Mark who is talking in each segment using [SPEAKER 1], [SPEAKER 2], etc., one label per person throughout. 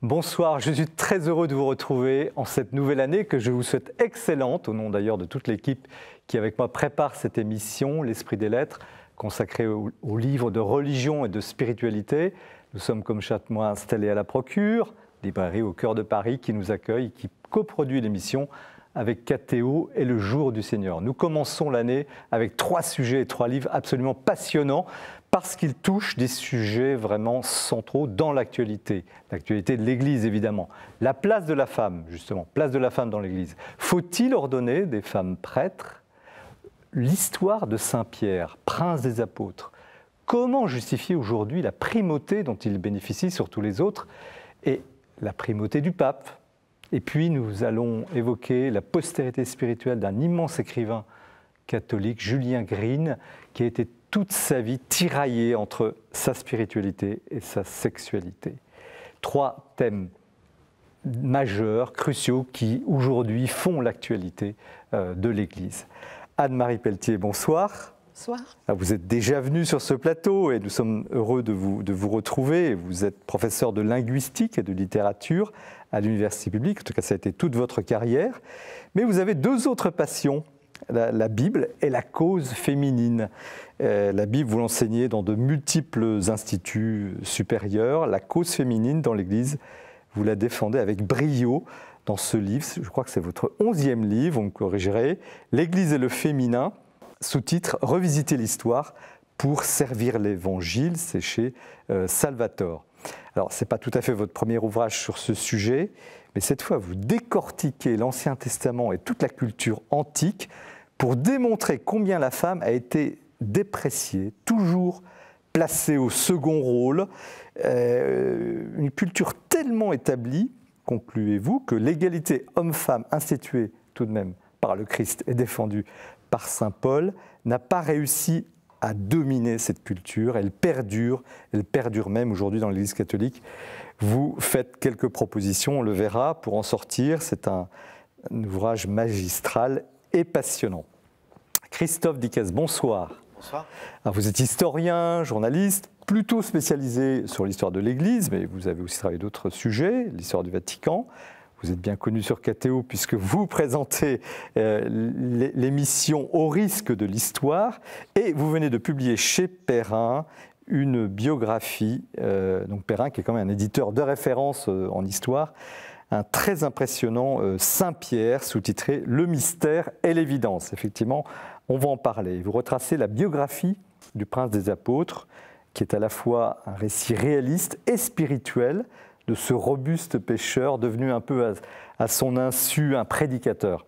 [SPEAKER 1] Bonsoir, je suis très heureux de vous retrouver en cette nouvelle année que je vous souhaite excellente, au nom d'ailleurs de toute l'équipe qui avec moi prépare cette émission, l'Esprit des Lettres, consacrée aux livres de religion et de spiritualité. Nous sommes comme chaque mois installés à la Procure, librairie au cœur de Paris qui nous accueille, qui coproduit l'émission avec Cathéo et le Jour du Seigneur. Nous commençons l'année avec 3 sujets et 3 livres absolument passionnants parce qu'ils touchent des sujets vraiment centraux dans l'actualité de l'Église évidemment. La place de la femme, justement, place de la femme dans l'Église. Faut-il ordonner des femmes prêtres? L'histoire de Saint Pierre, prince des apôtres. Comment justifier aujourd'hui la primauté dont il bénéficie sur tous les autres et la primauté du pape? Et puis nous allons évoquer la postérité spirituelle d'un immense écrivain catholique, Julien Green, qui a été toute sa vie tiraillé entre sa spiritualité et sa sexualité. 3 thèmes majeurs, cruciaux, qui aujourd'hui font l'actualité de l'Église. Anne-Marie Pelletier, bonsoir.
[SPEAKER 2] Bonsoir.
[SPEAKER 1] Vous êtes déjà venue sur ce plateau et nous sommes heureux de vous retrouver. Vous êtes professeur de linguistique et de littérature à l'université publique, en tout cas ça a été toute votre carrière. Mais vous avez 2 autres passions, la Bible et la cause féminine. La Bible, vous l'enseignez dans de multiples instituts supérieurs. La cause féminine dans l'Église, vous la défendez avec brio dans ce livre. Je crois que c'est votre 11e livre, vous me corrigerez. L'Église et le féminin, sous-titre « Revisiter l'histoire pour servir l'Évangile », c'est chez Salvatore. Alors, ce n'est pas tout à fait votre premier ouvrage sur ce sujet, mais cette fois, vous décortiquez l'Ancien Testament et toute la culture antique pour démontrer combien la femme a été dépréciée, toujours placée au second rôle. Une culture tellement établie, concluez-vous, que l'égalité homme-femme instituée tout de même par le Christ et défendue par saint Paul n'a pas réussi à dominer cette culture. Elle perdure même aujourd'hui dans l'Église catholique. Vous faites quelques propositions, on le verra, pour en sortir. C'est un ouvrage magistral et passionnant. Christophe Dickès, bonsoir.
[SPEAKER 3] Bonsoir.
[SPEAKER 1] Alors, vous êtes historien, journaliste, plutôt spécialisé sur l'histoire de l'Église, mais vous avez aussi travaillé d'autres sujets, l'histoire du Vatican. Vous êtes bien connu sur Cathéo puisque vous présentez l'émission Au risque de l'histoire et vous venez de publier chez Perrin une biographie, donc Perrin qui est quand même un éditeur de référence en histoire, un très impressionnant Saint Pierre sous-titré « Le mystère et l'évidence ». Effectivement, on va en parler. Vous retracez la biographie du prince des apôtres qui est à la fois un récit réaliste et spirituel de ce robuste pécheur devenu un peu à son insu un prédicateur.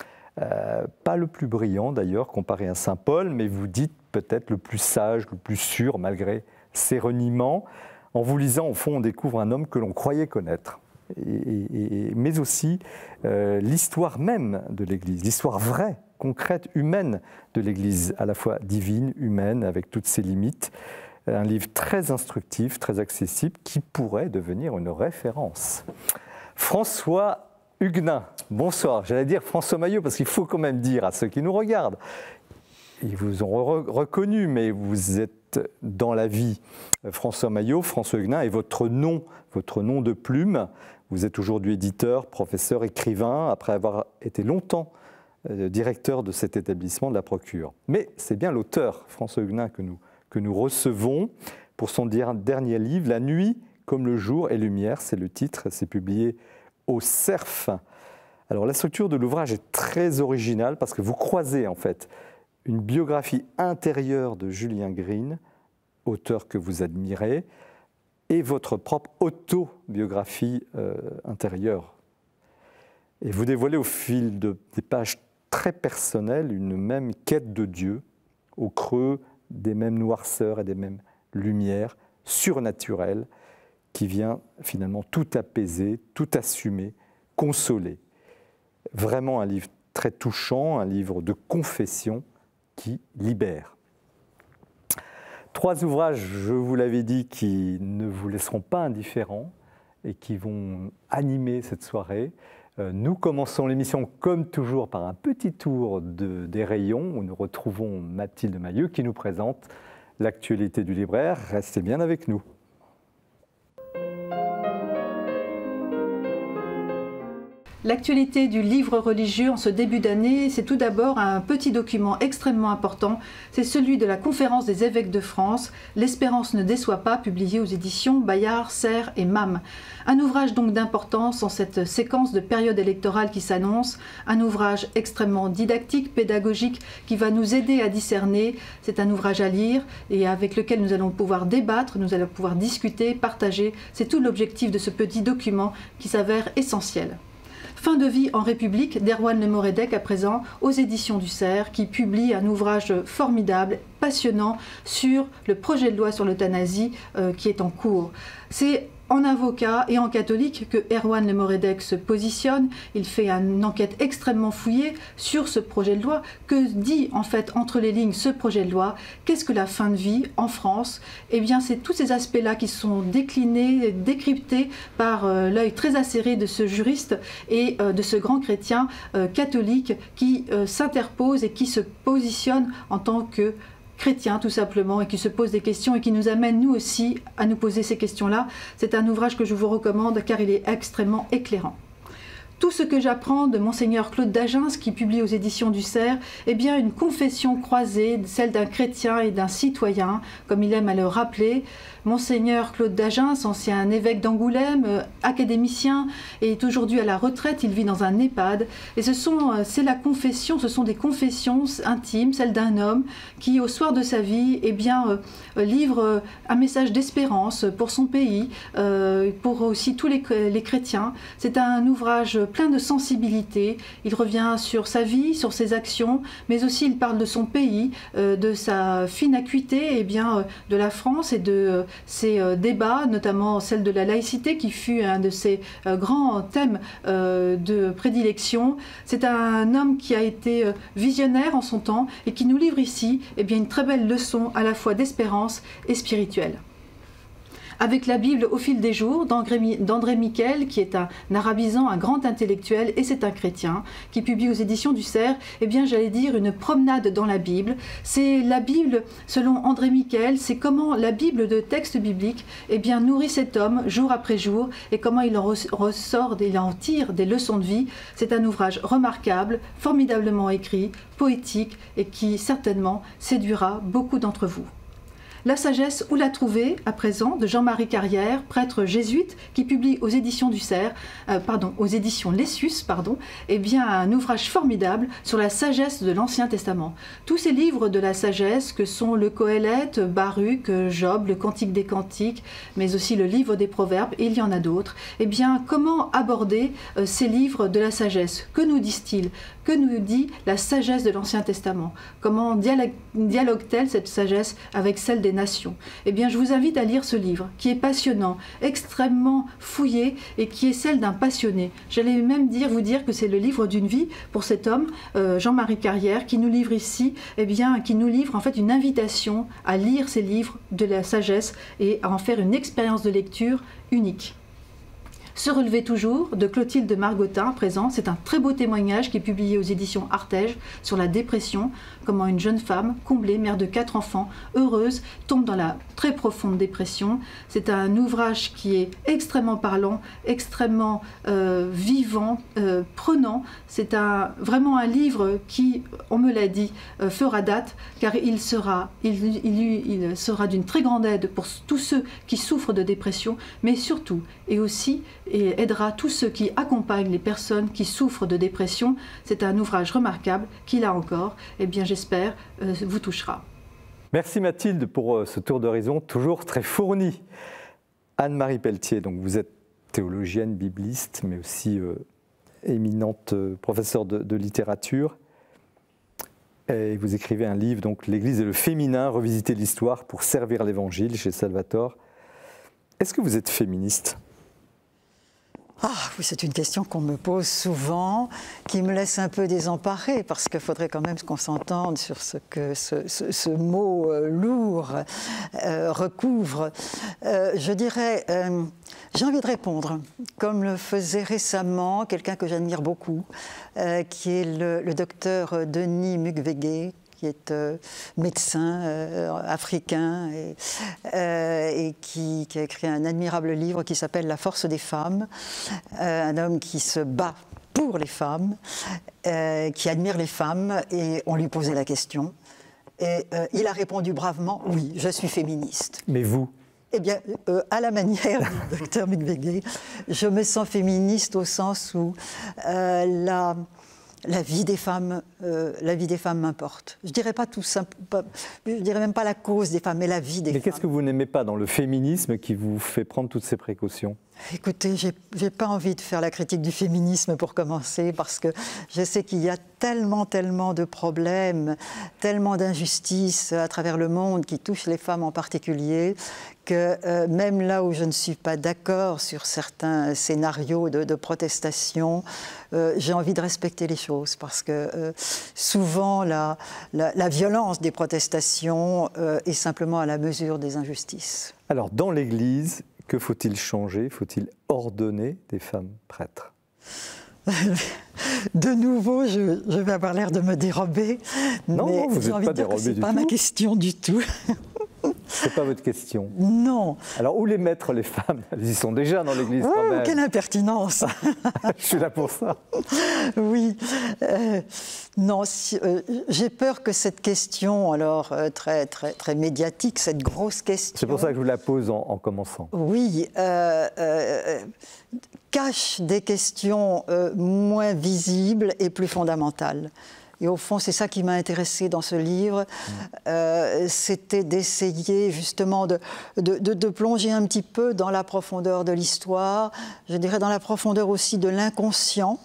[SPEAKER 1] Pas le plus brillant d'ailleurs comparé à saint Paul, mais vous dites peut-être le plus sage, le plus sûr malgré ses reniements. En vous lisant, au fond, on découvre un homme que l'on croyait connaître, mais aussi l'histoire même de l'Église, l'histoire vraie, concrète, humaine de l'Église, à la fois divine, humaine, avec toutes ses limites. Un livre très instructif, très accessible, qui pourrait devenir une référence. François Huguenin, bonsoir. J'allais dire François Maillot, parce qu'il faut quand même dire à ceux qui nous regardent, ils vous ont reconnu, mais vous êtes dans la vie François Maillot, François Huguenin, et votre nom de plume. Vous êtes aujourd'hui éditeur, professeur, écrivain, après avoir été longtemps directeur de cet établissement de la Procure. Mais c'est bien l'auteur, François Huguenin, que nous recevons pour son dernier livre, La nuit comme le jour et lumière, c'est le titre, c'est publié au Cerf. Alors la structure de l'ouvrage est très originale parce que vous croisez en fait une biographie intérieure de Julien Green, auteur que vous admirez, et votre propre autobiographie intérieure. Et vous dévoilez au fil des pages très personnelles une même quête de Dieu, au creux des mêmes noirceurs et des mêmes lumières surnaturelles qui vient finalement tout apaiser, tout assumer, consoler. Vraiment un livre très touchant, un livre de confession qui libère. 3 ouvrages, je vous l'avais dit, qui ne vous laisseront pas indifférents et qui vont animer cette soirée. Nous commençons l'émission comme toujours par un petit tour des rayons où nous retrouvons Mathilde Mailleux qui nous présente l'actualité du libraire. Restez bien avec nous.
[SPEAKER 2] L'actualité du livre religieux en ce début d'année, c'est tout d'abord un petit document extrêmement important. C'est celui de la Conférence des évêques de France, L'Espérance ne déçoit pas, publié aux éditions Bayard, Serres et Mam. Un ouvrage donc d'importance en cette séquence de période électorale qui s'annonce, un ouvrage extrêmement didactique, pédagogique, qui va nous aider à discerner. C'est un ouvrage à lire et avec lequel nous allons pouvoir débattre, nous allons pouvoir discuter, partager. C'est tout l'objectif de ce petit document qui s'avère essentiel. Fin de vie en République d'Erwan Le Moredec à présent aux éditions du Cerf qui publie un ouvrage formidable, passionnant sur le projet de loi sur l'euthanasie qui est en cours. C'est en avocat et en catholique que Erwan Le Moredec se positionne. Il fait une enquête extrêmement fouillée sur ce projet de loi. Que dit en fait entre les lignes ce projet de loi? Qu'est-ce que la fin de vie en France? Eh bien c'est tous ces aspects-là qui sont déclinés, décryptés par l'œil très acéré de ce juriste et de ce grand chrétien catholique qui s'interpose et qui se positionne en tant que chrétien tout simplement et qui se pose des questions et qui nous amène nous aussi à nous poser ces questions-là. C'est un ouvrage que je vous recommande car il est extrêmement éclairant. Tout ce que j'apprends de Monseigneur Claude d'Agens, qui publie aux éditions du Cerf, est bien une confession croisée, celle d'un chrétien et d'un citoyen, comme il aime à le rappeler. Monseigneur Claude d'Agens, ancien évêque d'Angoulême, académicien, est aujourd'hui à la retraite, il vit dans un EHPAD. Et c'est la confession, ce sont des confessions intimes, celles d'un homme qui, au soir de sa vie, eh bien, livre un message d'espérance pour son pays, pour aussi tous les chrétiens. C'est un ouvrage plein de sensibilité. Il revient sur sa vie, sur ses actions, mais aussi il parle de son pays, de sa fine acuité, eh bien, de la France et de ses débats, notamment celle de la laïcité qui fut un de ses grands thèmes de prédilection. C'est un homme qui a été visionnaire en son temps et qui nous livre ici eh bien, une très belle leçon à la fois d'espérance et spirituelle. Avec la Bible au fil des jours d'André Miquel, qui est un arabisant, un grand intellectuel, et c'est un chrétien, qui publie aux éditions du Cerf, eh bien j'allais dire une promenade dans la Bible. C'est la Bible, selon André Miquel, c'est comment la Bible de texte biblique eh bien, nourrit cet homme jour après jour, et comment il en ressort, il en tire des leçons de vie. C'est un ouvrage remarquable, formidablement écrit, poétique, et qui certainement séduira beaucoup d'entre vous. La sagesse, où la trouver, à présent, de Jean-Marie Carrière, prêtre jésuite, qui publie aux éditions du Cerf, aux éditions Lessus, eh bien, un ouvrage formidable sur la sagesse de l'Ancien Testament. Tous ces livres de la sagesse, que sont le Qoéleth, Baruch, Job, le Cantique des Cantiques, mais aussi le livre des Proverbes, et il y en a d'autres, eh bien, comment aborder ces livres de la sagesse? Que nous disent-ils? Que nous dit la sagesse de l'Ancien Testament? Comment dialogue-t-elle cette sagesse avec celle des nations? Eh bien, je vous invite à lire ce livre qui est passionnant, extrêmement fouillé et qui est celle d'un passionné. J'allais même vous dire que c'est le livre d'une vie pour cet homme, Jean-Marie Carrière, qui nous livre ici, eh bien, qui nous livre en fait une invitation à lire ces livres de la sagesse et à en faire une expérience de lecture unique. Se relever toujours, de Clotilde Margottin, présent, c'est un très beau témoignage qui est publié aux éditions Artege sur la dépression, comment une jeune femme, comblée, mère de 4 enfants, heureuse, tombe dans la très profonde dépression. C'est un ouvrage qui est extrêmement parlant, extrêmement vivant, prenant. C'est vraiment un livre qui, on me l'a dit, fera date, car il sera d'une très grande aide pour tous ceux qui souffrent de dépression, mais surtout, et aussi, et aidera tous ceux qui accompagnent les personnes qui souffrent de dépression. C'est un ouvrage remarquable qui, là encore, eh bien, j'espère, vous touchera.
[SPEAKER 1] Merci Mathilde pour ce tour d'horizon toujours très fourni. Anne-Marie Pelletier, donc vous êtes théologienne, bibliste, mais aussi éminente professeure de littérature. Et vous écrivez un livre, donc L'Église et le féminin, revisiter l'histoire pour servir l'Évangile, chez Salvatore. Est-ce que vous êtes féministe ?
[SPEAKER 3] Ah oui, c'est une question qu'on me pose souvent, qui me laisse un peu désemparée, parce qu'il faudrait quand même qu'on s'entende sur ce que ce mot lourd recouvre. Je dirais, j'ai envie de répondre, comme le faisait récemment quelqu'un que j'admire beaucoup, qui est le docteur Denis Mukwege, qui est médecin africain et qui a écrit un admirable livre qui s'appelle « La force des femmes », un homme qui se bat pour les femmes, qui admire les femmes, et on lui posait la question. Et il a répondu bravement, oui, je suis féministe.
[SPEAKER 1] Mais vous?
[SPEAKER 3] Eh bien, à la manière du docteur Mukwege, je me sens féministe au sens où la vie des femmes m'importe. Je dirais pas tout simple, je dirais même pas la cause des femmes, mais la vie des femmes.
[SPEAKER 1] Mais qu'est-ce que vous n'aimez pas dans le féminisme qui vous fait prendre toutes ces précautions?
[SPEAKER 3] Écoutez, j'ai pas envie de faire la critique du féminisme pour commencer, parce que je sais qu'il y a tellement de problèmes, tellement d'injustices à travers le monde qui touchent les femmes en particulier, que même là où je ne suis pas d'accord sur certains scénarios de protestation, j'ai envie de respecter les choses, parce que souvent la violence des protestations est simplement à la mesure des injustices.
[SPEAKER 1] Alors, dans l'Église, que faut-il changer? Faut-il ordonner des femmes prêtres?
[SPEAKER 3] De nouveau, je vais avoir l'air de me dérober.
[SPEAKER 1] Non,
[SPEAKER 3] mais
[SPEAKER 1] vous n'êtes pas dérobé du tout.
[SPEAKER 3] Ce n'est pas ma question du tout.
[SPEAKER 1] C'est pas votre question.
[SPEAKER 3] Non.
[SPEAKER 1] Alors, où les mettre, les femmes? Elles y sont déjà dans l'Église quand même.
[SPEAKER 3] Quelle impertinence.
[SPEAKER 1] Je suis là pour ça.
[SPEAKER 3] Oui. Non, j'ai peur que cette question, alors très médiatique, cette grosse question...
[SPEAKER 1] C'est pour ça que je vous la pose en commençant.
[SPEAKER 3] Oui, cache des questions moins visibles et plus fondamentales. Et au fond, c'est ça qui m'a intéressée dans ce livre, c'était d'essayer justement de plonger un petit peu dans la profondeur de l'histoire, je dirais dans la profondeur aussi de l'inconscient,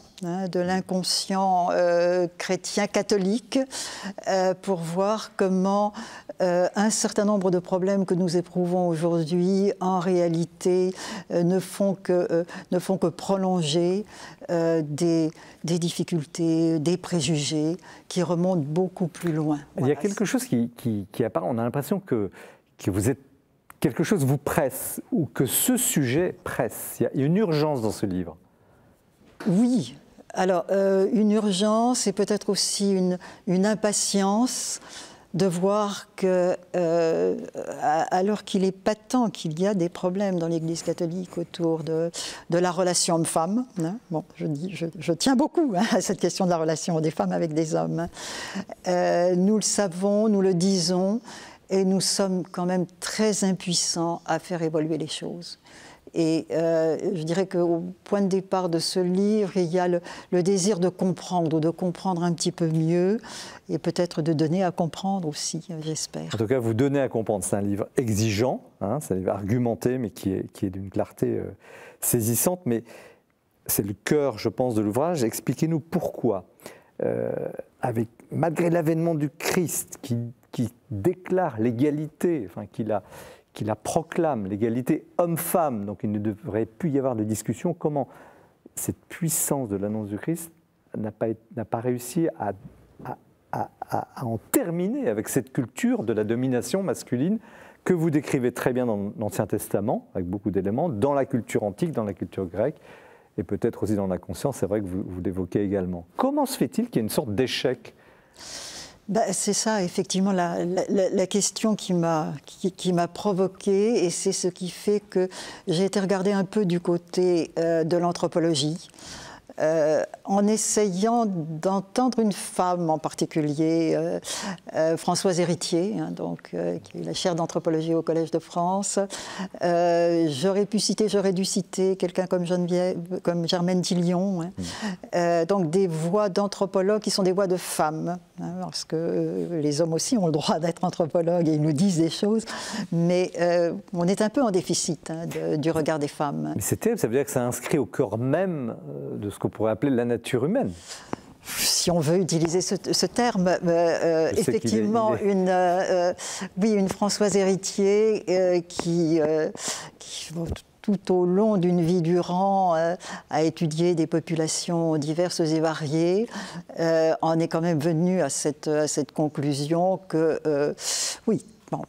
[SPEAKER 3] chrétien catholique, pour voir comment un certain nombre de problèmes que nous éprouvons aujourd'hui, en réalité, ne font que prolonger des difficultés, des préjugés qui remontent beaucoup plus loin.
[SPEAKER 1] Il y a quelque chose qui apparaît, on a l'impression que vous êtes, quelque chose vous presse, ou que ce sujet presse. Il y a une urgence dans ce livre. Oui.
[SPEAKER 3] Alors, une urgence et peut-être aussi une impatience de voir que, alors qu'il est patent qu'il y a des problèmes dans l'Église catholique autour de la relation homme-femme, hein, bon, je tiens beaucoup à cette question de la relation des femmes avec des hommes, nous le savons, nous le disons, et nous sommes quand même très impuissants à faire évoluer les choses. Et je dirais qu'au point de départ de ce livre, il y a le désir de comprendre, ou de comprendre un petit peu mieux, et peut-être de donner à comprendre aussi, j'espère.
[SPEAKER 1] En tout cas, vous donnez à comprendre. C'est un livre exigeant, hein, c'est un livre argumenté, mais qui est d'une clarté saisissante. Mais c'est le cœur, je pense, de l'ouvrage. Expliquez-nous pourquoi, malgré l'avènement du Christ, qui déclare l'égalité, enfin, qui la proclame, l'égalité homme-femme, donc il ne devrait plus y avoir de discussion, comment cette puissance de l'annonce du Christ n'a pas réussi à en terminer avec cette culture de la domination masculine que vous décrivez très bien dans l'Ancien Testament, avec beaucoup d'éléments, dans la culture antique, dans la culture grecque, et peut-être aussi dans la conscience, c'est vrai que vous l'évoquez également. Comment se fait-il qu'il y ait une sorte d'échec ?
[SPEAKER 3] C'est ça, effectivement, la question qui m'a provoquée, et c'est ce qui fait que j'ai été regarder un peu du côté de l'anthropologie, en essayant d'entendre une femme en particulier, Françoise Héritier, hein, donc, qui est la chaire d'anthropologie au Collège de France. J'aurais dû citer quelqu'un comme Germaine Tillion, hein. Donc des voix d'anthropologues qui sont des voix de femmes, hein, parce que les hommes aussi ont le droit d'être anthropologues et ils nous disent des choses, mais on est un peu en déficit, hein, du regard des femmes.
[SPEAKER 1] Mais c'est terrible, ça veut dire que ça inscrit au cœur même de ce qu'on pourrait appeler la nature humaine.
[SPEAKER 3] Si on veut utiliser ce terme, effectivement, une Françoise Héritier qui tout au long d'une vie durant a étudié des populations diverses et variées, en est quand même venue à cette conclusion que, oui, bon,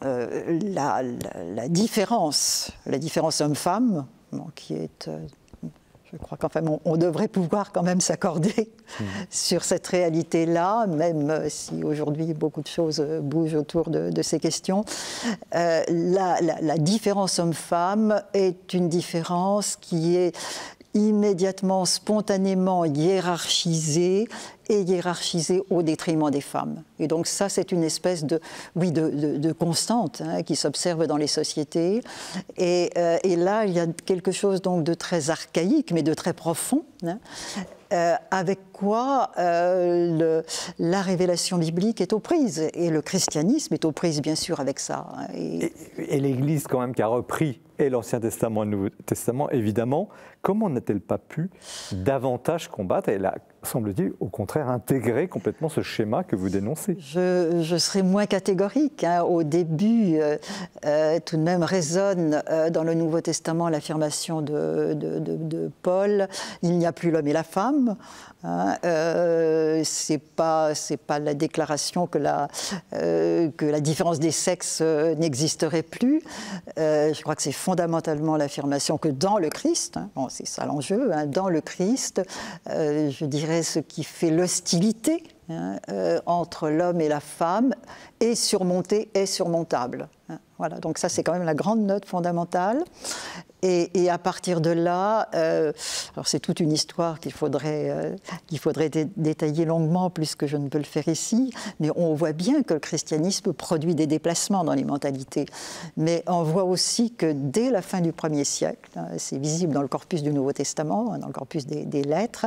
[SPEAKER 3] la différence homme-femme, bon, qui est... Je crois qu'enfin, on devrait pouvoir quand même s'accorder sur cette réalité-là, même si aujourd'hui beaucoup de choses bougent autour de ces questions. La différence homme-femme est une différence qui est immédiatement, spontanément hiérarchisé, et hiérarchisé au détriment des femmes. Et donc ça, c'est une espèce de constante qui s'observe dans les sociétés. Et là, il y a quelque chose donc de très archaïque, mais de très profond, avec quoi la révélation biblique est aux prises. Et le christianisme est aux prises, bien sûr, avec ça.
[SPEAKER 1] Et l'Église, quand même, qui a repris et l'Ancien Testament et le Nouveau Testament, évidemment, comment n'a-t-elle pas pu davantage combattre? Elle a, semble-t-il, au contraire, intégré complètement ce schéma que vous dénoncez.
[SPEAKER 3] Je serais moins catégorique. Au début, tout de même résonne dans le Nouveau Testament l'affirmation de Paul, il n'y a plus l'homme et la femme. C'est pas la déclaration que la différence des sexes n'existerait plus. Je crois que c'est fondamentalement l'affirmation que dans le Christ, bon, c'est ça l'enjeu, dans le Christ, je dirais ce qui fait l'hostilité entre l'homme et la femme est surmonté, est surmontable. Voilà, donc ça c'est quand même la grande note fondamentale. Et à partir de là, alors c'est toute une histoire qu'il faudrait détailler longuement, plus que je ne peux le faire ici, mais on voit bien que le christianisme produit des déplacements dans les mentalités. Mais on voit aussi que dès la fin du 1er siècle, c'est visible dans le corpus du Nouveau Testament, dans le corpus des lettres,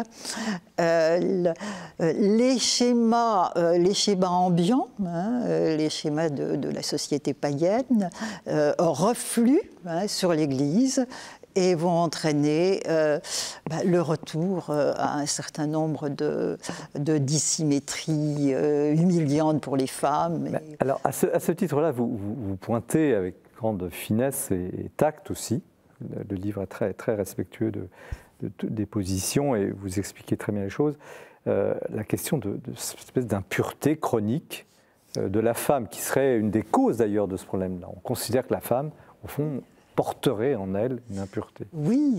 [SPEAKER 3] les schémas ambiants, les schémas de la société païenne, refluent sur l'Église et vont entraîner le retour à un certain nombre de dissymétries humiliantes pour les femmes.
[SPEAKER 1] Alors, à ce titre-là, vous pointez avec grande finesse et tact aussi. Le livre est très, très respectueux des positions et vous expliquez très bien les choses. La question de cette espèce d'impureté chronique de la femme, qui serait une des causes d'ailleurs de ce problème-là. On considère que la femme, au fond, porterait en elle une impureté.
[SPEAKER 3] Oui.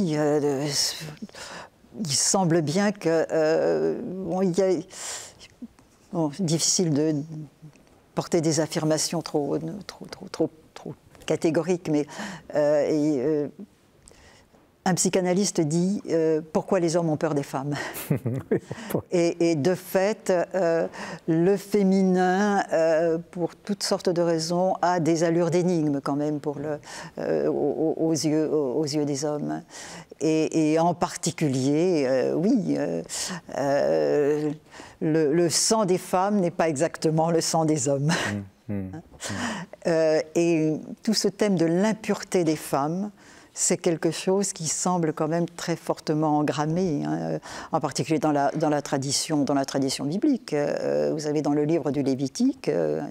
[SPEAKER 3] Il semble bien que difficile de porter des affirmations trop catégoriques, mais un psychanalyste dit pourquoi les hommes ont peur des femmes. Et de fait, le féminin, pour toutes sortes de raisons, a des allures d'énigme quand même aux yeux des hommes. Et en particulier, le sang des femmes n'est pas exactement le sang des hommes. Et tout ce thème de l'impureté des femmes, c'est quelque chose qui semble quand même très fortement engrammé, en particulier dans la tradition biblique. Vous avez dans le livre du Lévitique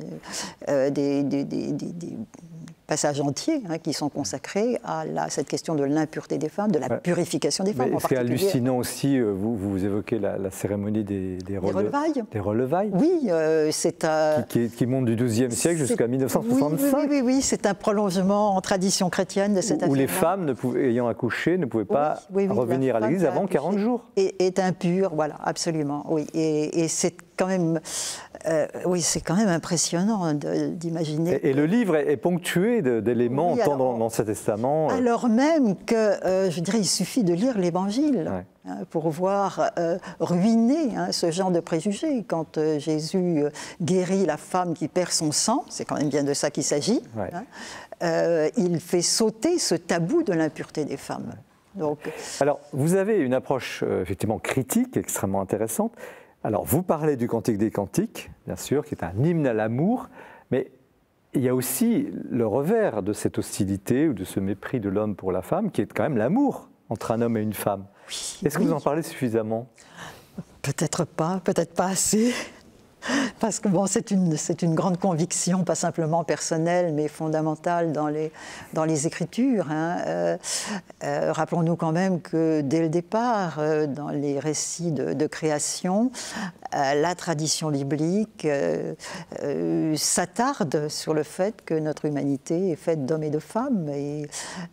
[SPEAKER 3] des passages entiers qui sont consacrés à cette question de l'impureté des femmes, de la purification des femmes.
[SPEAKER 1] C'est hallucinant aussi, vous évoquez la cérémonie des relevailles. Des relevailles.
[SPEAKER 3] Oui, c'est
[SPEAKER 1] qui monte du XIIe siècle jusqu'à 1965.
[SPEAKER 3] Oui, c'est un prolongement en tradition chrétienne de cette affaire.
[SPEAKER 1] Où les femmes ayant accouché ne pouvaient pas revenir à l'église avant 40 jours.
[SPEAKER 3] Est impure, voilà, absolument, oui. Et c'est quand même... c'est quand même impressionnant d'imaginer.
[SPEAKER 1] Et le livre est ponctué d'éléments tant dans l'Ancien Testament.
[SPEAKER 3] Alors même que, je dirais, il suffit de lire l'Évangile pour voir ruiner ce genre de préjugés. Quand Jésus guérit la femme qui perd son sang, c'est quand même bien de ça qu'il s'agit, il fait sauter ce tabou de l'impureté des femmes. Donc...
[SPEAKER 1] Alors, vous avez une approche effectivement critique, extrêmement intéressante. Alors, vous parlez du Cantique des Cantiques, bien sûr, qui est un hymne à l'amour, mais il y a aussi le revers de cette hostilité ou de ce mépris de l'homme pour la femme, qui est quand même l'amour entre un homme et une femme. Est-ce que vous en parlez suffisamment?
[SPEAKER 3] Peut-être pas assez. Parce que bon, c'est une grande conviction, pas simplement personnelle, mais fondamentale dans les Écritures. Rappelons-nous quand même que dès le départ, dans les récits de création, la tradition biblique s'attarde sur le fait que notre humanité est faite d'hommes et de femmes et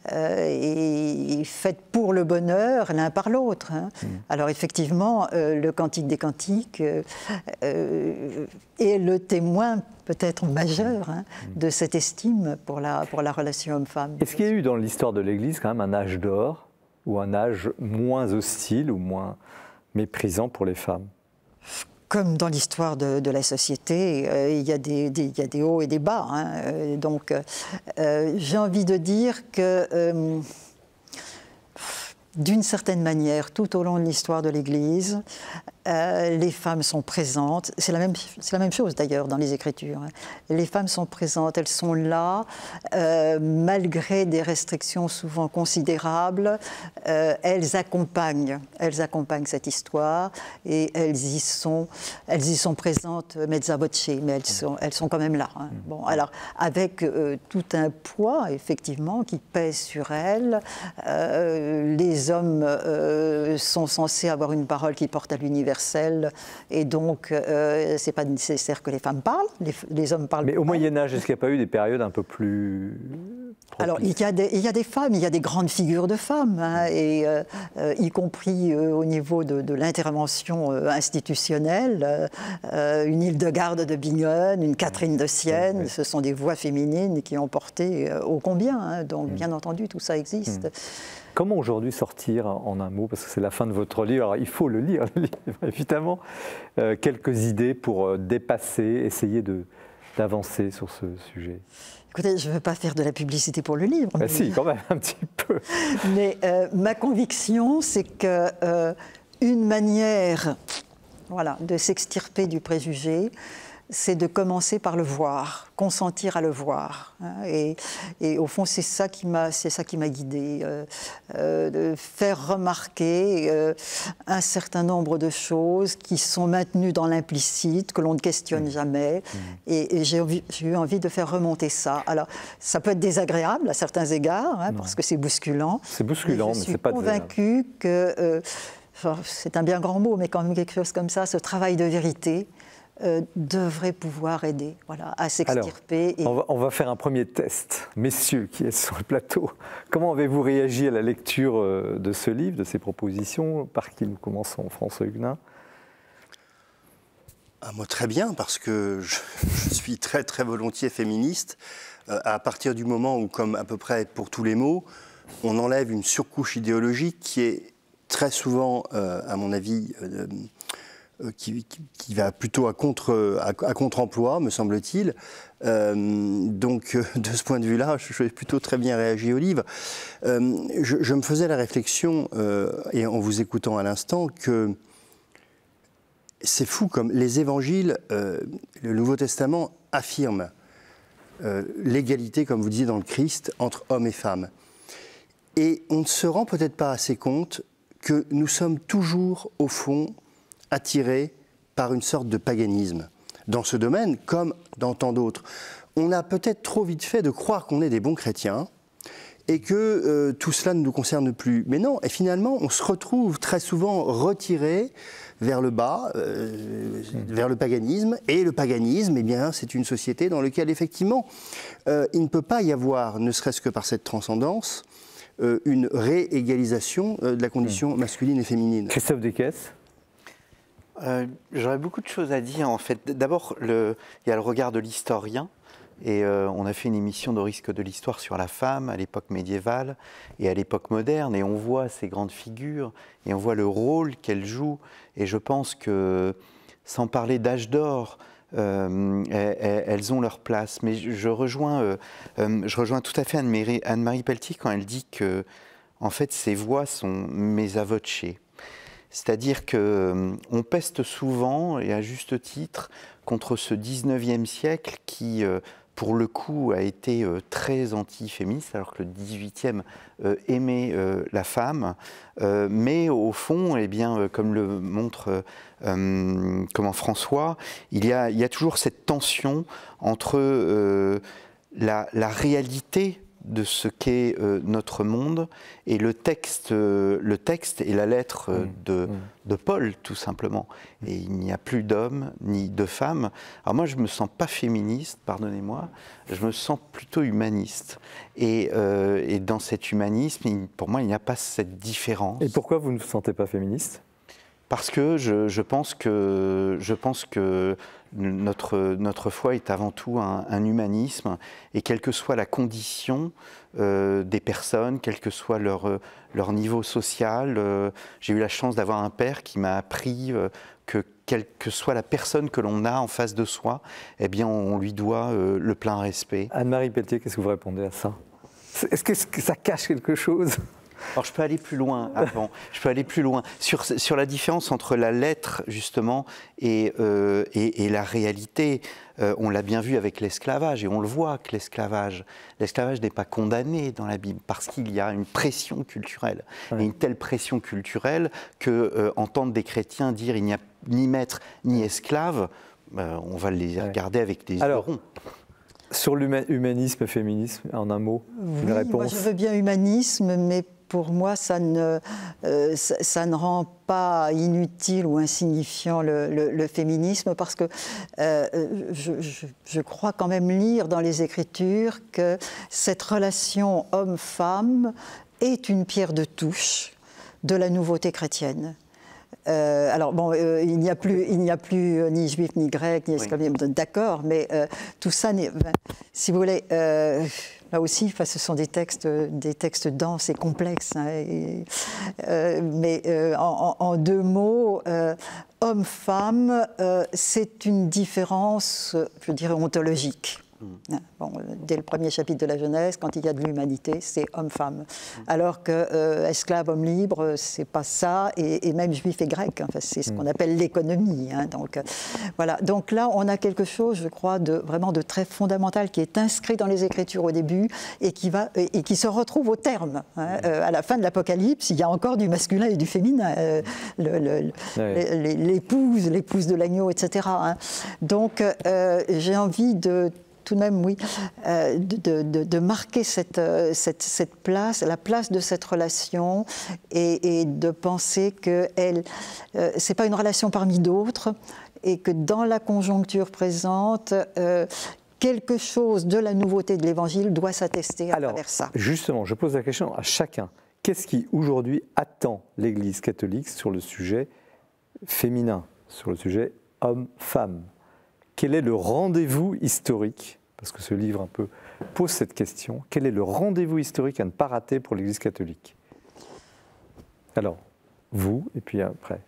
[SPEAKER 3] faite pour le bonheur l'un par l'autre. Alors effectivement, le Cantique des Cantiques est le témoin peut-être majeur de cette estime pour la relation homme-femme.
[SPEAKER 1] Est-ce qu'il y a eu dans l'histoire de l'Église quand même un âge d'or ou un âge moins hostile ou moins méprisant pour les femmes?
[SPEAKER 3] Comme dans l'histoire de la société, il y a des hauts et des bas. Hein. Donc, j'ai envie de dire que, d'une certaine manière, tout au long de l'histoire de l'Église, les femmes sont présentes. C'est la même chose d'ailleurs dans les Écritures. Hein. Les femmes sont présentes, elles sont là, malgré des restrictions souvent considérables. Elles accompagnent cette histoire et elles y sont présentes mezza voce, mais elles sont quand même là. Hein. Bon, alors avec tout un poids effectivement qui pèse sur elles. Les hommes sont censés avoir une parole qui porte à l'universel, et donc c'est pas nécessaire que les femmes parlent, les hommes parlent.
[SPEAKER 1] Mais au Moyen-Âge, est-ce qu'il n'y a pas eu des périodes un peu plus propices?
[SPEAKER 3] Alors il y a des femmes, il y a des grandes figures de femmes, hein, et y compris au niveau de l'intervention institutionnelle, une Hildegarde de Bingen, une Catherine de Sienne, ce sont des voix féminines qui ont porté ô combien, hein, donc bien entendu tout ça existe.
[SPEAKER 1] Comment aujourd'hui sortir en un mot, parce que c'est la fin de votre livre, alors il faut le lire, évidemment, quelques idées pour dépasser, essayer d'avancer sur ce sujet?
[SPEAKER 3] Écoutez, je ne veux pas faire de la publicité pour le livre.
[SPEAKER 1] Mais si, quand même, un petit peu.
[SPEAKER 3] Mais ma conviction, c'est qu'une manière de s'extirper du préjugé, c'est de commencer par le voir, consentir à le voir. Hein, et au fond, c'est ça qui m'a guidée, de faire remarquer un certain nombre de choses qui sont maintenues dans l'implicite, que l'on ne questionne jamais. Et j'ai eu envie de faire remonter ça. Alors, ça peut être désagréable à certains égards, hein, parce que c'est bousculant.
[SPEAKER 1] C'est bousculant, mais c'est pas désagréable.
[SPEAKER 3] Je suis convaincue que, c'est un bien grand mot, mais quand même quelque chose comme ça, ce travail de vérité, devrait pouvoir aider à s'extirper.
[SPEAKER 1] On va faire un premier test. Messieurs qui êtes sur le plateau, comment avez-vous réagi à la lecture de ce livre, de ces propositions? Par qui nous commençons? François Huguenin.
[SPEAKER 4] Moi, très bien, parce que je suis très très volontiers féministe. À partir du moment où, comme à peu près pour tous les mots, on enlève une surcouche idéologique qui est très souvent, à mon avis, qui va plutôt à contre-emploi, me semble-t-il. Donc, de ce point de vue-là, je vais plutôt très bien réagi au livre. Je me faisais la réflexion, et en vous écoutant à l'instant, que c'est fou comme les évangiles, le Nouveau Testament affirme l'égalité, comme vous disiez, dans le Christ, entre hommes et femmes. Et on ne se rend peut-être pas assez compte que nous sommes toujours, au fond, attirés par une sorte de paganisme. Dans ce domaine, comme dans tant d'autres, on a peut-être trop vite fait de croire qu'on est des bons chrétiens et que tout cela ne nous concerne plus. Mais non, et finalement, on se retrouve très souvent retirés vers le bas, vers le paganisme. Et le paganisme, eh bien, c'est une société dans laquelle, effectivement, il ne peut pas y avoir, ne serait-ce que par cette transcendance, une réégalisation de la condition masculine et féminine.
[SPEAKER 1] Christophe Descaisses.
[SPEAKER 5] J'aurais beaucoup de choses à dire en fait. D'abord, il y a le regard de l'historien. Et on a fait une émission de Risque de l'Histoire sur la femme à l'époque médiévale et à l'époque moderne. Et on voit ces grandes figures et on voit le rôle qu'elles jouent. Et je pense que, sans parler d'âge d'or, elles ont leur place. Mais je rejoins tout à fait Anne-Marie Pelletier quand elle dit que, en fait, ces voix sont mezza voce. C'est-à-dire qu'on peste souvent, et à juste titre, contre ce 19e siècle qui, pour le coup, a été très anti-féministe, alors que le 18e aimait la femme. Mais au fond, eh bien, comme le montre François, il y a toujours cette tension entre la réalité de ce qu'est notre monde et le texte et la lettre de Paul, tout simplement. Et il n'y a plus d'hommes ni de femmes. Alors moi, je ne me sens pas féministe, pardonnez-moi, je me sens plutôt humaniste. Et dans cet humanisme, pour moi, il n'y a pas cette différence.
[SPEAKER 1] Et pourquoi vous ne vous sentez pas féministe ?
[SPEAKER 5] Parce que je pense que notre foi est avant tout un humanisme, et quelle que soit la condition des personnes, quel que soit leur niveau social, j'ai eu la chance d'avoir un père qui m'a appris que quelle que soit la personne que l'on a en face de soi, eh bien on lui doit le plein respect.
[SPEAKER 1] Anne-Marie Pelletier, qu'est-ce que vous répondez à ça? Est-ce que ça cache quelque chose?
[SPEAKER 5] Alors je peux aller plus loin avant, je peux aller plus loin sur la différence entre la lettre justement et la réalité. On l'a bien vu avec l'esclavage, et on le voit que l'esclavage n'est pas condamné dans la Bible parce qu'il y a une pression culturelle. Ouais. Et une telle pression culturelle que entendre des chrétiens dire il n'y a ni maître ni esclave, on va les regarder avec des yeux ronds.
[SPEAKER 1] Sur l'humanisme et féminisme, en un mot, une réponse?
[SPEAKER 3] Moi je veux bien humanisme, mais pour moi, ça ne rend pas inutile ou insignifiant le féminisme, parce que je crois quand même lire dans les Écritures que cette relation homme-femme est une pierre de touche de la nouveauté chrétienne. Alors bon, il n'y a plus ni juif, ni grec, ni esclave, d'accord, mais tout ça, si vous voulez, là aussi, ce sont des textes denses et complexes. Hein, mais en deux mots, homme-femme, c'est une différence, je dirais, ontologique. Bon, dès le premier chapitre de la Genèse, quand il y a de l'humanité, c'est homme-femme. Alors que esclave, homme libre, c'est pas ça, et même juif et grec. Enfin, c'est ce qu'on appelle l'économie. Hein, donc, voilà. Donc là, on a quelque chose, je crois, vraiment de très fondamental qui est inscrit dans les Écritures au début et qui se retrouve au terme. Hein, à la fin de l'Apocalypse, il y a encore du masculin et du féminin. L'épouse de l'agneau, etc. Hein. Donc, j'ai envie tout de même, oui, de marquer cette place, la place de cette relation, et de penser que c'est pas une relation parmi d'autres, et que dans la conjoncture présente, quelque chose de la nouveauté de l'Évangile doit s'attester à travers ça.
[SPEAKER 1] Justement, je pose la question à chacun. Qu'est-ce qui aujourd'hui attend l'Église catholique sur le sujet féminin, sur le sujet homme-femme? Quel est le rendez-vous historique? Parce que ce livre un peu pose cette question. Quel est le rendez-vous historique à ne pas rater pour l'Église catholique? Alors, vous, et puis après.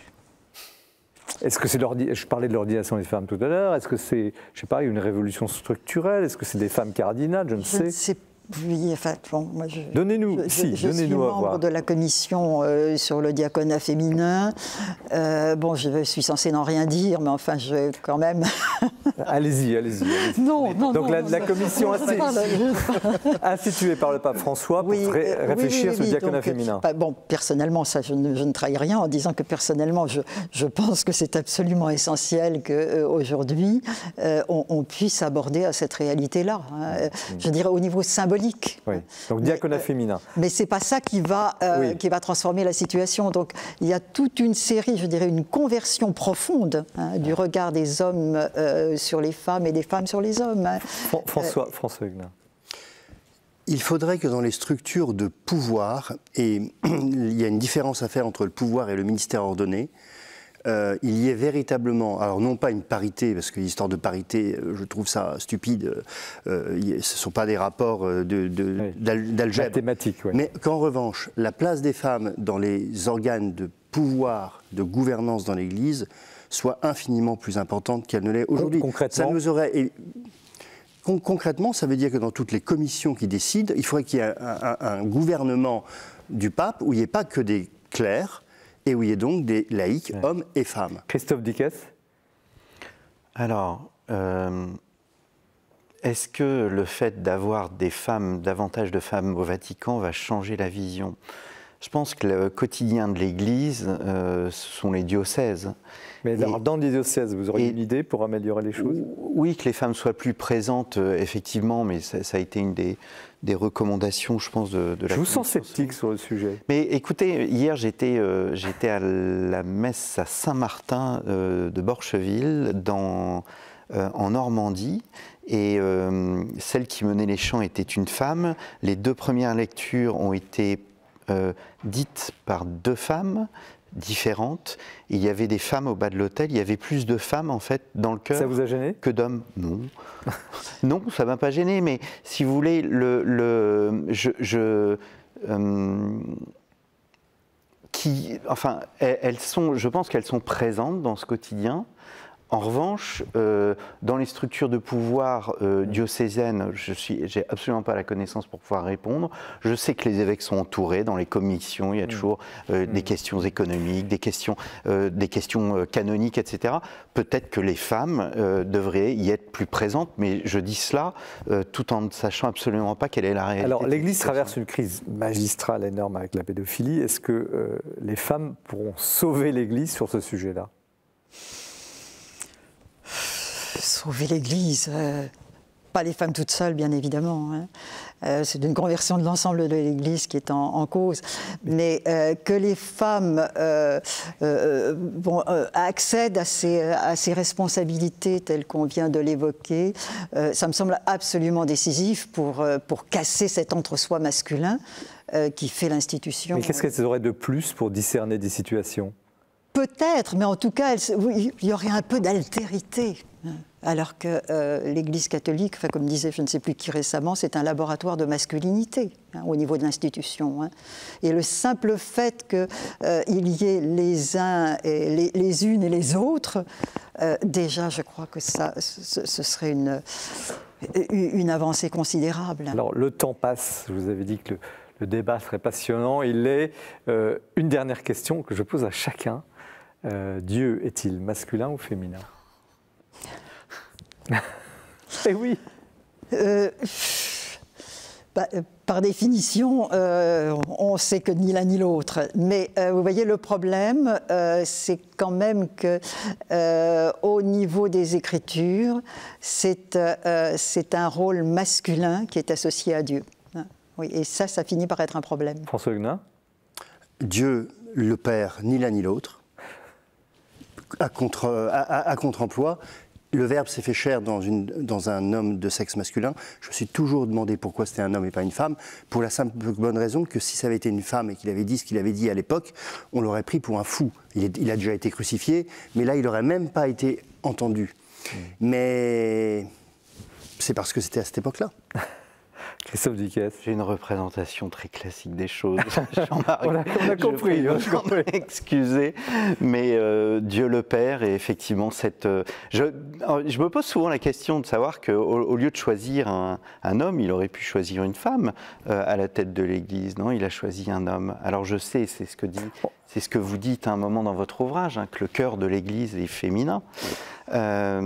[SPEAKER 1] Est-ce que c'est je parlais de l'ordination des femmes tout à l'heure. Est-ce que c'est, je sais pas, une révolution structurelle? Est-ce que c'est des femmes cardinales? Je ne sais.
[SPEAKER 3] Oui, enfin, bon, moi
[SPEAKER 1] donnez-nous,
[SPEAKER 3] je suis membre de la commission sur le diaconat féminin. Bon, je suis censée n'en rien dire, mais enfin, je quand même.
[SPEAKER 1] Allez-y.
[SPEAKER 3] Non.
[SPEAKER 1] Donc la commission instituée par le pape François pour réfléchir sur le diaconat féminin.
[SPEAKER 3] Bon, personnellement, ça, je ne trahis rien en disant que personnellement, je pense que c'est absolument essentiel qu'aujourd'hui, on puisse aborder cette réalité-là. Hein. Je dirais au niveau symbolique.
[SPEAKER 1] Oui. Donc diaconat féminin.
[SPEAKER 3] Mais c'est pas ça qui va transformer la situation. Donc il y a toute une série, je dirais, une conversion profonde du regard des hommes sur les femmes et des femmes sur les hommes. Hein.
[SPEAKER 1] François Huguenin.
[SPEAKER 4] Il faudrait que dans les structures de pouvoir, et il y a une différence à faire entre le pouvoir et le ministère ordonné, il y ait véritablement, alors non pas une parité, parce que l'histoire de parité, je trouve ça stupide, ce ne sont pas des rapports d'algèbre,
[SPEAKER 1] mathématiques, oui.
[SPEAKER 4] Mais qu'en revanche, la place des femmes dans les organes de pouvoir, de gouvernance dans l'Église, soit infiniment plus importante qu'elle ne l'est aujourd'hui.
[SPEAKER 1] Concrètement,
[SPEAKER 4] ça nous aurait... Concrètement, ça veut dire que dans toutes les commissions qui décident, il faudrait qu'il y ait un gouvernement du pape où il n'y ait pas que des clercs, et où il y ait donc des laïcs, hommes et femmes.
[SPEAKER 1] Christophe Dickès.
[SPEAKER 5] Alors, est-ce que le fait d'avoir davantage de femmes au Vatican va changer la vision? Je pense que le quotidien de l'Église, ce sont les diocèses.
[SPEAKER 1] Mais alors, dans les diocèses, vous auriez une idée pour améliorer les choses?
[SPEAKER 5] Oui, que les femmes soient plus présentes, effectivement, mais ça a été une des recommandations, je pense, de la...
[SPEAKER 1] Je vous sens sceptique sur le sujet.
[SPEAKER 5] Mais écoutez, hier, j'étais à la messe à Saint-Martin de Borcheville, en Normandie, et celle qui menait les chants était une femme. Les deux premières lectures ont été dites par deux femmes, différentes. Et il y avait des femmes au bas de l'autel. Il y avait plus de femmes, en fait, dans le chœur.
[SPEAKER 1] Ça vous a gêné?
[SPEAKER 5] Que d'hommes. Non. Non, ça ne m'a pas gêné. Mais si vous voulez, je pense qu'elles sont présentes dans ce quotidien. En revanche, dans les structures de pouvoir diocésaines, j'ai absolument pas la connaissance pour pouvoir répondre. Je sais que les évêques sont entourés dans les commissions, il y a toujours des questions économiques, des questions canoniques, etc. Peut-être que les femmes devraient y être plus présentes, mais je dis cela tout en ne sachant absolument pas quelle est la réalité.
[SPEAKER 1] Alors, l'Église traverse une crise magistrale énorme avec la pédophilie. Est-ce que les femmes pourront sauver l'Église sur ce sujet-là?
[SPEAKER 3] Sauver l'Église, pas les femmes toutes seules, bien évidemment. Hein. C'est une conversion de l'ensemble de l'Église qui est en cause. Mais que les femmes accèdent à ces responsabilités telles qu'on vient de l'évoquer, ça me semble absolument décisif pour casser cet entre-soi masculin qui fait l'institution.
[SPEAKER 1] Mais qu'est-ce qu'elles auraient de plus pour discerner des situations?
[SPEAKER 3] Peut-être, mais en tout cas, il y aurait un peu d'altérité. Alors que l'Église catholique, enfin, comme disait je ne sais plus qui récemment, c'est un laboratoire de masculinité au niveau de l'institution. Hein. Et le simple fait qu'il y ait les uns, et les unes et les autres, déjà je crois que ce serait une avancée considérable.
[SPEAKER 1] Alors le temps passe, je vous avais dit que le débat serait passionnant. Il est une dernière question que je pose à chacun. Dieu est-il masculin ou féminin? Eh oui.
[SPEAKER 3] Par définition, on sait que ni l'un ni l'autre. Mais vous voyez, le problème, c'est quand même que au niveau des Écritures, c'est un rôle masculin qui est associé à Dieu. Oui, et ça finit par être un problème.
[SPEAKER 1] François Huguenin?
[SPEAKER 4] Dieu, le Père, ni l'un ni l'autre. À contre-emploi, le Verbe s'est fait chair dans un homme de sexe masculin. Je me suis toujours demandé pourquoi c'était un homme et pas une femme, pour la simple bonne raison que si ça avait été une femme et qu'il avait dit ce qu'il avait dit à l'époque, on l'aurait pris pour un fou. Il a déjà été crucifié, mais là, il n'aurait même pas été entendu. Mais c'est parce que c'était à cette époque-là.
[SPEAKER 1] Christophe Dickès.
[SPEAKER 5] J'ai une représentation très classique des choses.
[SPEAKER 1] On a compris.
[SPEAKER 5] Excusez, mais Dieu le Père et effectivement je me pose souvent la question de savoir qu'au lieu de choisir un homme, il aurait pu choisir une femme à la tête de l'Église. Non, il a choisi un homme. Alors je sais, c'est ce que vous dites à un moment dans votre ouvrage, hein, que le cœur de l'Église est féminin. C'est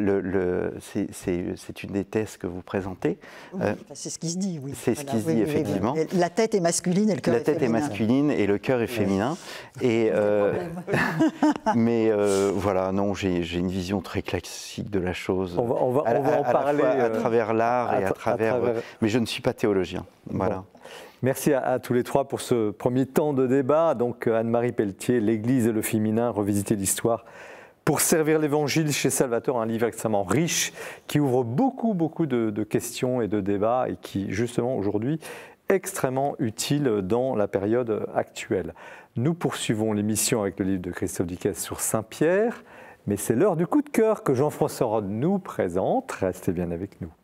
[SPEAKER 5] une des thèses que vous présentez.
[SPEAKER 3] Oui, c'est ce qui se dit, oui.
[SPEAKER 5] C'est ce qui se dit, effectivement.
[SPEAKER 3] Oui. La tête est masculine et le cœur est féminin.
[SPEAKER 5] La tête est masculine et le cœur est féminin. Et, mais voilà, non, j'ai une vision très classique de la chose.
[SPEAKER 1] On va en parler.
[SPEAKER 5] À travers l'art et à travers... Mais je ne suis pas théologien. Voilà.
[SPEAKER 1] Bon. Merci à tous les trois pour ce premier temps de débat. Donc Anne-Marie Pelletier, l'Église et le féminin, revisiter l'histoire pour servir l'Évangile chez Salvatore, un livre extrêmement riche qui ouvre beaucoup de questions et de débats et qui justement aujourd'hui est extrêmement utile dans la période actuelle. Nous poursuivons l'émission avec le livre de Christophe Dickès sur Saint-Pierre, mais c'est l'heure du coup de cœur que Jean-François Rode nous présente. Restez bien avec nous.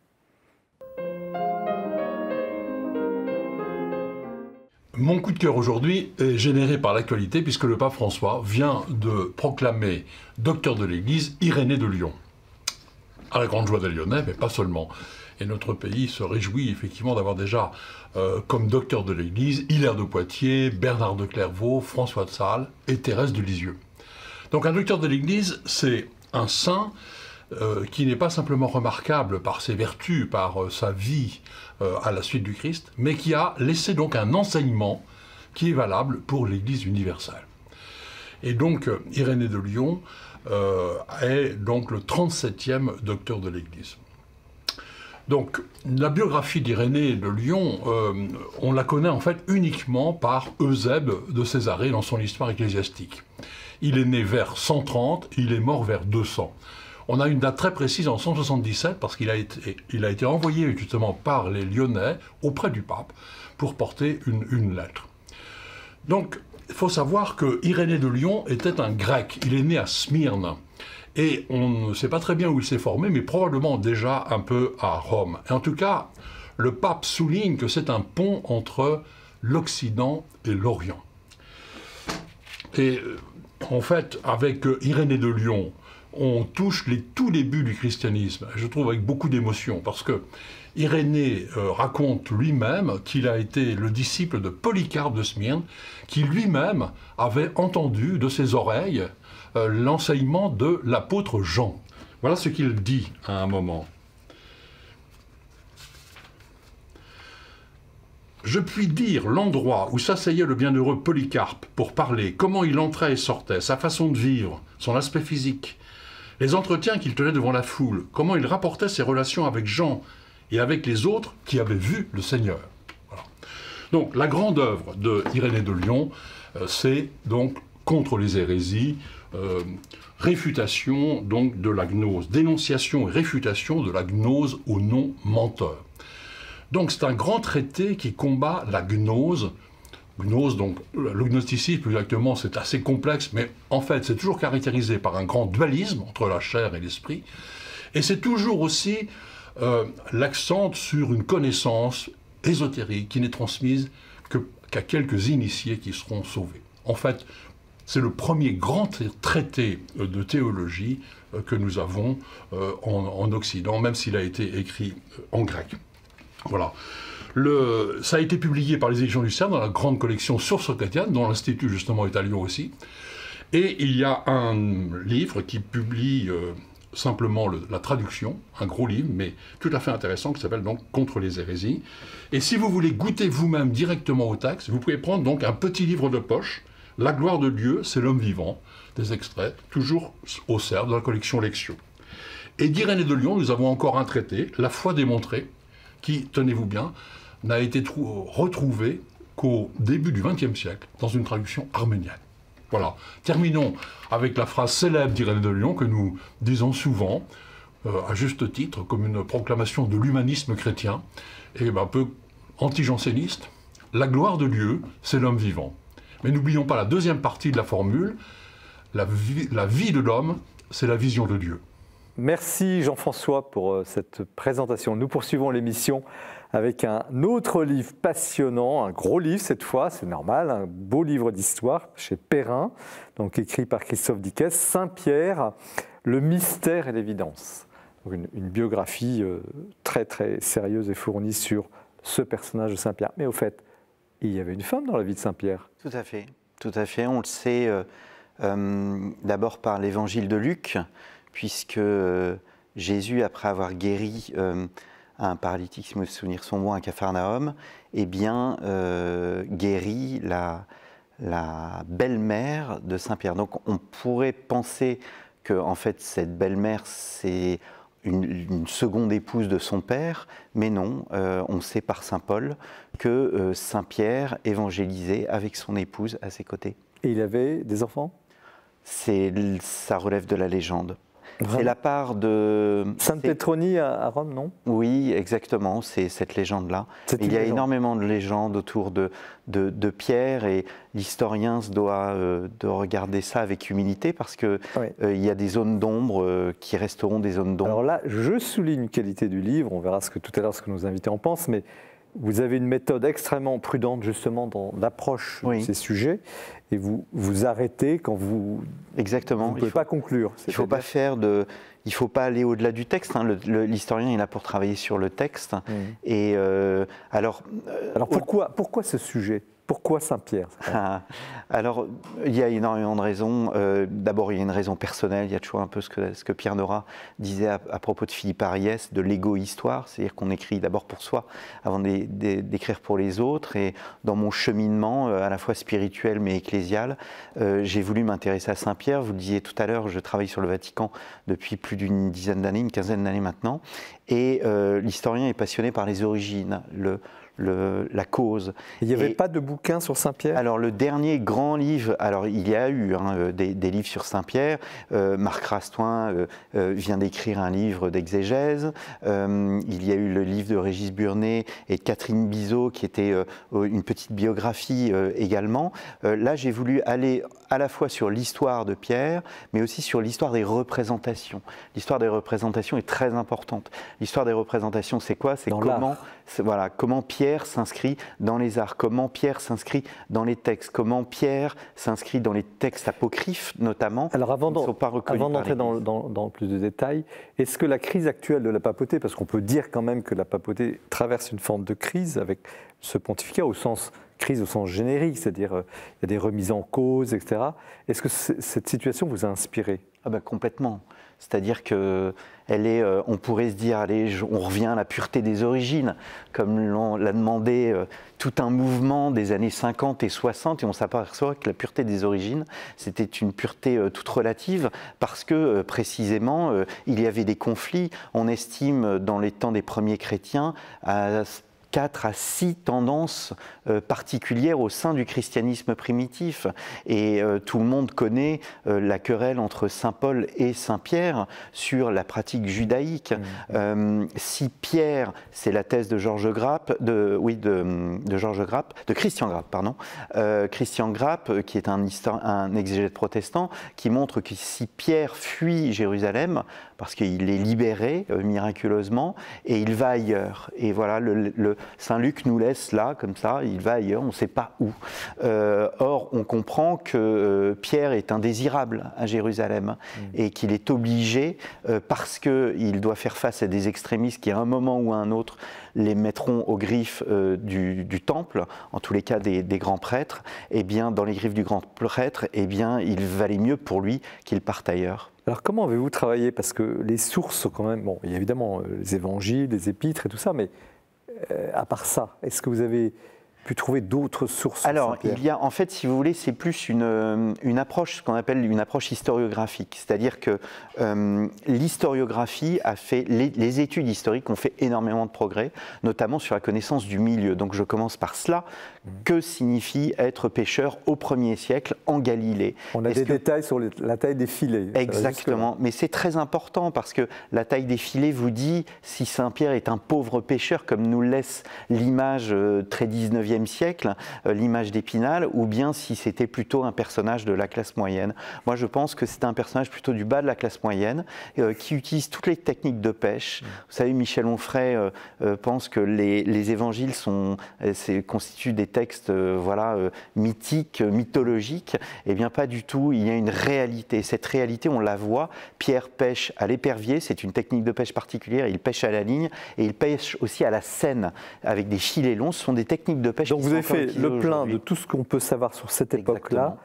[SPEAKER 6] Mon coup de cœur aujourd'hui est généré par l'actualité puisque le pape François vient de proclamer docteur de l'Église Irénée de Lyon. À la grande joie des Lyonnais, mais pas seulement. Et notre pays se réjouit effectivement d'avoir déjà comme docteur de l'Église Hilaire de Poitiers, Bernard de Clairvaux, François de Sales et Thérèse de Lisieux. Donc un docteur de l'Église, c'est un saint qui n'est pas simplement remarquable par ses vertus, par sa vie à la suite du Christ, mais qui a laissé donc un enseignement qui est valable pour l'Église universelle. Et donc Irénée de Lyon est donc le 37e docteur de l'Église. Donc la biographie d'Irénée de Lyon, on la connaît en fait uniquement par Eusèbe de Césarée dans son histoire ecclésiastique. Il est né vers 130, il est mort vers 200. On a une date très précise en 177 parce qu'il a été envoyé justement par les Lyonnais auprès du pape pour porter une lettre. Donc il faut savoir que Irénée de Lyon était un grec. Il est né à Smyrne. Et on ne sait pas très bien où il s'est formé, mais probablement déjà un peu à Rome. Et en tout cas, le pape souligne que c'est un pont entre l'Occident et l'Orient. Et en fait, avec Irénée de Lyon, on touche les tout débuts du christianisme, je trouve avec beaucoup d'émotion, parce que Irénée raconte lui-même qu'il a été le disciple de Polycarpe de Smyrne, qui lui-même avait entendu de ses oreilles l'enseignement de l'apôtre Jean. Voilà ce qu'il dit à un moment. Je puis dire l'endroit où s'asseyait le bienheureux Polycarpe pour parler, comment il entrait et sortait, sa façon de vivre, son aspect physique, les entretiens qu'il tenait devant la foule, comment il rapportait ses relations avec Jean et avec les autres qui avaient vu le Seigneur. Voilà. Donc la grande œuvre de Irénée de Lyon, c'est donc contre les hérésies, réfutation donc de la gnose, dénonciation et réfutation de la gnose au nom menteur. Donc c'est un grand traité qui combat la gnose. Gnose, donc le gnosticisme, plus exactement, c'est assez complexe, mais en fait c'est toujours caractérisé par un grand dualisme entre la chair et l'esprit. Et c'est toujours aussi l'accent sur une connaissance ésotérique qui n'est transmise qu'à quelques initiés qui seront sauvés. En fait, c'est le premier grand traité de théologie que nous avons en Occident, même s'il a été écrit en grec. Voilà. Ça a été publié par les éditions du CERN dans la grande collection Sources chrétiennes, dont l'Institut justement est à Lyon aussi. Et il y a un livre qui publie simplement la traduction, un gros livre, mais tout à fait intéressant, qui s'appelle donc Contre les hérésies. Et si vous voulez goûter vous-même directement au texte, vous pouvez prendre donc un petit livre de poche, La gloire de Dieu, c'est l'homme vivant, des extraits, toujours au CERN, dans la collection Lectio. Et d'Irénée de Lyon, nous avons encore un traité, La foi démontrée, qui, tenez-vous bien, n'a été retrouvé qu'au début du XXe siècle, dans une traduction arménienne. Voilà. Terminons avec la phrase célèbre d'Irénée de Lyon que nous disons souvent, à juste titre, comme une proclamation de l'humanisme chrétien, et un peu anti-janséniste. La gloire de Dieu, c'est l'homme vivant. Mais n'oublions pas la deuxième partie de la formule, la vie de l'homme, c'est la vision de Dieu.
[SPEAKER 1] Merci Jean-François pour cette présentation. Nous poursuivons l'émission avec un autre livre passionnant, un gros livre cette fois, c'est normal, un beau livre d'histoire chez Perrin, donc écrit par Christophe Dickès, Saint-Pierre, le mystère et l'évidence. Une biographie très très sérieuse et fournie sur ce personnage de Saint-Pierre. Mais au fait, il y avait une femme dans la vie de Saint-Pierre.
[SPEAKER 5] Tout à fait. On le sait d'abord par l'évangile de Luc, puisque Jésus, après avoir guéri un paralytique, si mes souvenirs sont bons, à Capharnaüm, guérit la belle-mère de Saint-Pierre. Donc on pourrait penser que en fait, cette belle-mère, c'est une seconde épouse de son père, mais non, on sait par saint Paul que Saint-Pierre évangélisait avec son épouse à ses côtés.
[SPEAKER 1] Et il avait des enfants ?
[SPEAKER 5] Ça relève de la légende. C'est la part de...
[SPEAKER 1] Sainte Pétronie à Rome, non?
[SPEAKER 5] Oui, exactement, c'est cette légende-là. Il y a énormément de légendes autour de Pierre, et l'historien doit regarder ça avec humilité, parce qu'il y a des zones d'ombre qui resteront des zones d'ombre.
[SPEAKER 1] Alors là, je souligne une qualité du livre, on verra tout à l'heure ce que nos invités en pensent, mais vous avez une méthode extrêmement prudente justement dans l'approche de ces sujets, et vous vous arrêtez quand vous...
[SPEAKER 5] Exactement.
[SPEAKER 1] Vous ne pouvez pas conclure.
[SPEAKER 5] Il ne faut pas aller au-delà du texte. Hein. L'historien est là pour travailler sur le texte. Et alors
[SPEAKER 1] pourquoi ce sujet ? Pourquoi Saint-Pierre ?
[SPEAKER 5] Alors, il y a énormément de raisons. D'abord, il y a une raison personnelle. Il y a toujours un peu ce que Pierre Nora disait à propos de Philippe Ariès, de l'égo-histoire. C'est-à-dire qu'on écrit d'abord pour soi avant d'écrire pour les autres. Et dans mon cheminement, à la fois spirituel mais ecclésial, j'ai voulu m'intéresser à Saint-Pierre. Vous le disiez tout à l'heure, je travaille sur le Vatican depuis plus d'une dizaine d'années, une quinzaine d'années maintenant. Et l'historien est passionné par les origines, la cause.
[SPEAKER 1] Il n'y avait pas de bouquin sur Saint-Pierre?
[SPEAKER 5] Alors le dernier grand livre, alors il y a eu des livres sur Saint-Pierre. Marc Rastoin vient d'écrire un livre d'exégèse. Il y a eu le livre de Régis Burnet et de Catherine Bizot qui était une petite biographie également. Là j'ai voulu aller à la fois sur l'histoire de Pierre, mais aussi sur l'histoire des représentations. L'histoire des représentations est très importante. L'histoire des représentations, c'est quoi? C'est comment Pierre s'inscrit dans les arts, comment Pierre s'inscrit dans les textes, comment Pierre s'inscrit dans les textes apocryphes notamment.
[SPEAKER 1] Alors avant
[SPEAKER 5] d'entrer
[SPEAKER 1] d'entrer dans plus de détails, est-ce que la crise actuelle de la papauté, parce qu'on peut dire quand même que la papauté traverse une forme de crise avec ce pontificat crise au sens générique, c'est-à-dire il y a des remises en cause, etc. Est-ce que cette situation vous a inspiré?
[SPEAKER 5] Ah ben complètement. C'est-à-dire que on pourrait se dire, allez, on revient à la pureté des origines, comme l'a demandé tout un mouvement des années 50 et 60, et on s'aperçoit que la pureté des origines, c'était une pureté toute relative, parce que précisément, il y avait des conflits. On estime, dans les temps des premiers chrétiens, à 4 à 6 tendances particulières au sein du christianisme primitif. Et tout le monde connaît la querelle entre saint Paul et saint Pierre sur la pratique judaïque. Si Pierre, c'est la thèse de Georges Grappe, de Christian Grappe, pardon. Christian Grappe, qui est un exégète protestant, qui montre que si Pierre fuit Jérusalem, parce qu'il est libéré miraculeusement, et il va ailleurs. Et voilà, Saint Luc nous laisse là, comme ça, il va ailleurs, on ne sait pas où. Or, on comprend que Pierre est indésirable à Jérusalem et qu'il est obligé, parce qu'il doit faire face à des extrémistes qui, à un moment ou à un autre, les mettront aux griffes du temple, en tous les cas des grands prêtres, et bien dans les griffes du grand prêtre, eh bien, il valait mieux pour lui qu'il parte ailleurs.
[SPEAKER 1] Alors comment avez-vous travaillé? Parce que les sources, quand même, bon, il y a évidemment les évangiles, les épîtres et tout ça, mais à part ça, est-ce que vous avez pu trouver d'autres sources?
[SPEAKER 5] Alors, il y a, en fait, si vous voulez, c'est plus une approche, ce qu'on appelle une approche historiographique. C'est-à-dire que l'historiographie a fait, les études historiques ont fait énormément de progrès, notamment sur la connaissance du milieu. Donc, je commence par cela. Que signifie être pêcheur au 1er siècle en Galilée?
[SPEAKER 1] On a des détails sur la taille des filets.
[SPEAKER 5] Exactement, mais c'est très important parce que la taille des filets vous dit si Saint-Pierre est un pauvre pêcheur, comme nous laisse l'image très 19e siècle, l'image d'Épinal, ou bien si c'était plutôt un personnage de la classe moyenne. Moi, je pense que c'est un personnage plutôt du bas de la classe moyenne, qui utilise toutes les techniques de pêche. Vous savez, Michel Onfray pense que les évangiles constituent des textes mythiques, mythologiques. Eh bien, pas du tout. Il y a une réalité. Cette réalité, on la voit. Pierre pêche à l'épervier, c'est une technique de pêche particulière. Il pêche à la ligne et il pêche aussi à la seine avec des filets longs. Ce sont des techniques de pêche.
[SPEAKER 1] Donc vous avez fait le plein de tout ce qu'on peut savoir sur cette époque-là.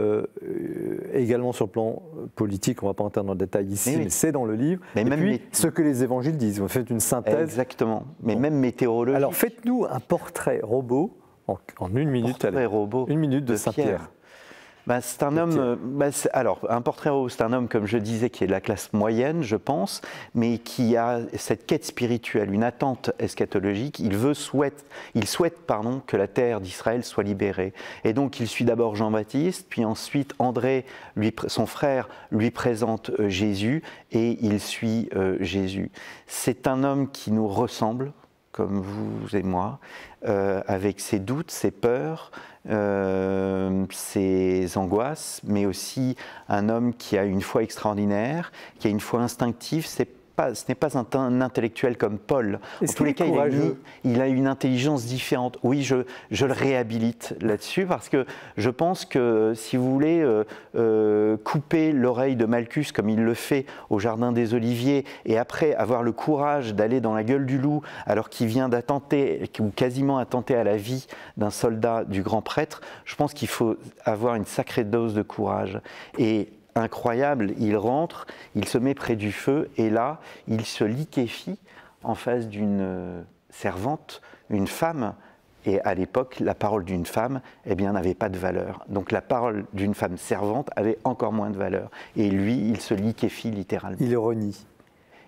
[SPEAKER 1] Également sur le plan politique, on ne va pas entrer dans le détail ici, mais c'est dans le livre. Mais et puis, ce que les évangiles disent, vous faites une synthèse.
[SPEAKER 5] Exactement, mais même météorologique.
[SPEAKER 1] Alors faites-nous un portrait robot en une minute. Une minute de Saint-Pierre.
[SPEAKER 5] C'est un homme, alors un portrait robot, c'est un homme, comme je disais, qui est de la classe moyenne, je pense, mais qui a cette quête spirituelle, une attente eschatologique. Il souhaite que la terre d'Israël soit libérée. Et donc il suit d'abord Jean-Baptiste, puis ensuite André, son frère, lui présente Jésus, et il suit Jésus. C'est un homme qui nous ressemble, comme vous et moi, avec ses doutes, ses peurs, ses angoisses, mais aussi un homme qui a une foi extraordinaire, qui a une foi instinctive. Ce n'est pas un intellectuel comme Paul. En tous les cas, il a une intelligence différente. Oui, je le réhabilite là-dessus parce que je pense que, si vous voulez, couper l'oreille de Malchus comme il le fait au Jardin des Oliviers et après avoir le courage d'aller dans la gueule du loup alors qu'il vient d'attenter ou quasiment attenter à la vie d'un soldat du grand prêtre, je pense qu'il faut avoir une sacrée dose de courage. Et incroyable, il rentre, il se met près du feu et là, il se liquéfie en face d'une servante, une femme. Et à l'époque, la parole d'une femme, n'avait pas de valeur. Donc la parole d'une femme servante avait encore moins de valeur. Et lui, il se liquéfie littéralement.
[SPEAKER 1] Il renie.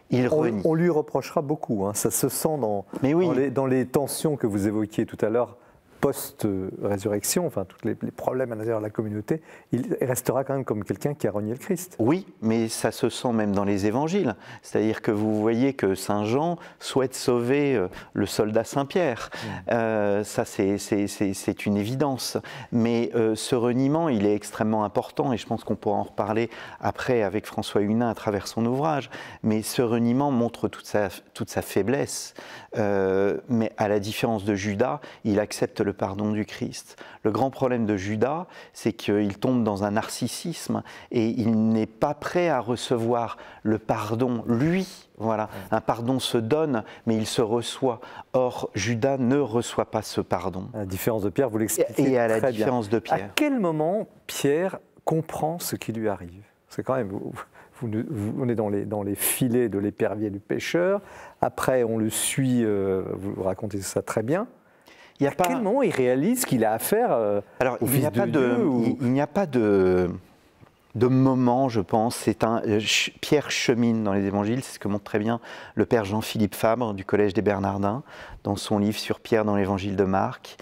[SPEAKER 5] il renie.
[SPEAKER 1] On lui reprochera beaucoup, hein. Ça se sent dans les tensions que vous évoquiez tout à l'heure, post-résurrection, enfin tous les problèmes à l'intérieur de la communauté, il restera quand même comme quelqu'un qui a renié le Christ.
[SPEAKER 5] Oui, mais ça se sent même dans les évangiles. C'est-à-dire que vous voyez que Saint Jean souhaite sauver le soldat Saint-Pierre. Ça, c'est une évidence. Mais ce reniement, il est extrêmement important, et je pense qu'on pourra en reparler après avec François Hunin à travers son ouvrage. Mais ce reniement montre toute sa faiblesse. Mais à la différence de Judas, il accepte le pardon du Christ. Le grand problème de Judas, c'est qu'il tombe dans un narcissisme et il n'est pas prêt à recevoir le pardon, lui. Voilà, un pardon se donne, mais il se reçoit. Or, Judas ne reçoit pas ce pardon.
[SPEAKER 1] À la différence de Pierre, vous l'expliquez
[SPEAKER 5] Et à la
[SPEAKER 1] très
[SPEAKER 5] différence
[SPEAKER 1] bien.
[SPEAKER 5] de Pierre.
[SPEAKER 1] À quel moment Pierre comprend ce qui lui arrive? C'est quand même... on est dans les filets de l'épervier du pêcheur. Après, on le suit, vous racontez ça très bien. À quel moment il réalise qu'il a affaire au Fils de Dieu
[SPEAKER 5] Il n'y a pas de moment, je pense. Pierre chemine dans les évangiles, c'est ce que montre très bien le père Jean-Philippe Fabre du Collège des Bernardins dans son livre sur Pierre dans l'évangile de Marc.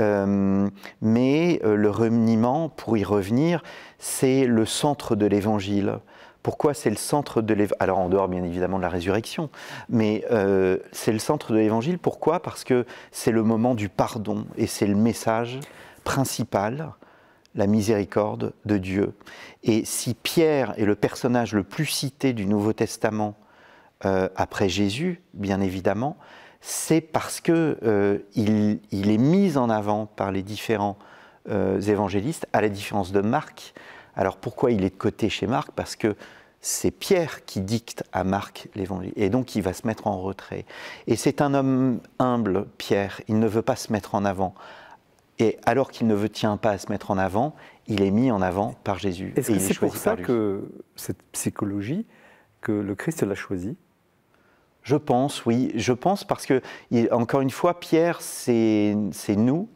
[SPEAKER 5] Mais le reniement, pour y revenir, c'est le centre de l'évangile. Pourquoi c'est le centre de l'évangile? Alors en dehors bien évidemment de la résurrection, mais c'est le centre de l'évangile. Pourquoi? Parce que c'est le moment du pardon et c'est le message principal, la miséricorde de Dieu. Et si Pierre est le personnage le plus cité du Nouveau Testament après Jésus, bien évidemment, c'est parce que il est mis en avant par les différents évangélistes, à la différence de Marc. Alors pourquoi il est de côté chez Marc? Parce que c'est Pierre qui dicte à Marc l'évangile, et donc il va se mettre en retrait. Et c'est un homme humble, Pierre, il ne veut pas se mettre en avant. Et alors qu'il ne tient pas à se mettre en avant, il est mis en avant par Jésus.
[SPEAKER 1] Est-ce que c'est pour ça que cette psychologie, que le Christ l'a choisi?
[SPEAKER 5] Je pense, oui. Je pense parce que, encore une fois, Pierre, c'est nous,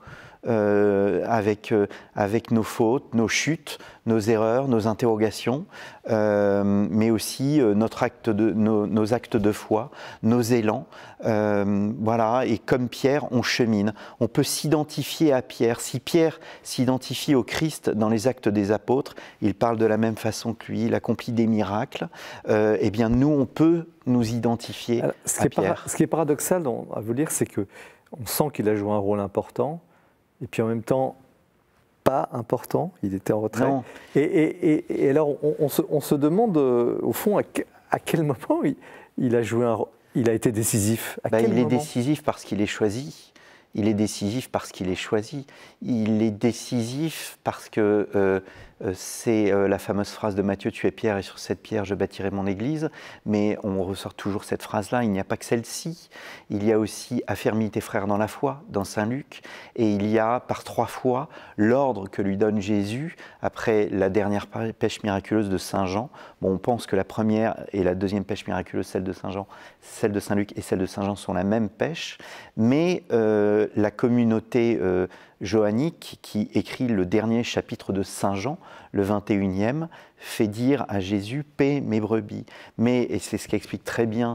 [SPEAKER 5] avec nos fautes, nos chutes, nos erreurs, nos interrogations, mais aussi nos actes de foi, nos élans. Voilà, et comme Pierre, on chemine. On peut s'identifier à Pierre. Si Pierre s'identifie au Christ dans les Actes des Apôtres, il parle de la même façon que lui, il accomplit des miracles, eh bien nous, on peut nous identifier à Pierre.
[SPEAKER 1] Ce qui est paradoxal à vous dire, c'est qu'on sent qu'il a joué un rôle important, et puis en même temps, pas important, il était en retrait.
[SPEAKER 5] Non.
[SPEAKER 1] Et alors, on se demande, au fond, à quel moment il a joué il a été décisif.
[SPEAKER 5] Il est décisif parce qu'il est choisi. Il est décisif parce qu'il est choisi. Il est décisif parce que c'est la fameuse phrase de Matthieu, tu es Pierre et sur cette pierre je bâtirai mon église. Mais on ressort toujours cette phrase-là, il n'y a pas que celle-ci. Il y a aussi affermis tes frères dans la foi, dans Saint Luc. Et il y a par 3 fois l'ordre que lui donne Jésus après la dernière pêche miraculeuse de Saint Jean. Bon, on pense que la première et la deuxième pêche miraculeuse, celle de Saint Jean, celle de Saint Luc et celle de Saint Jean sont la même pêche. Mais la communauté johannique qui écrit le dernier chapitre de Saint Jean, le 21e, fait dire à Jésus « paie mes brebis ». Mais, et c'est ce qu'explique très bien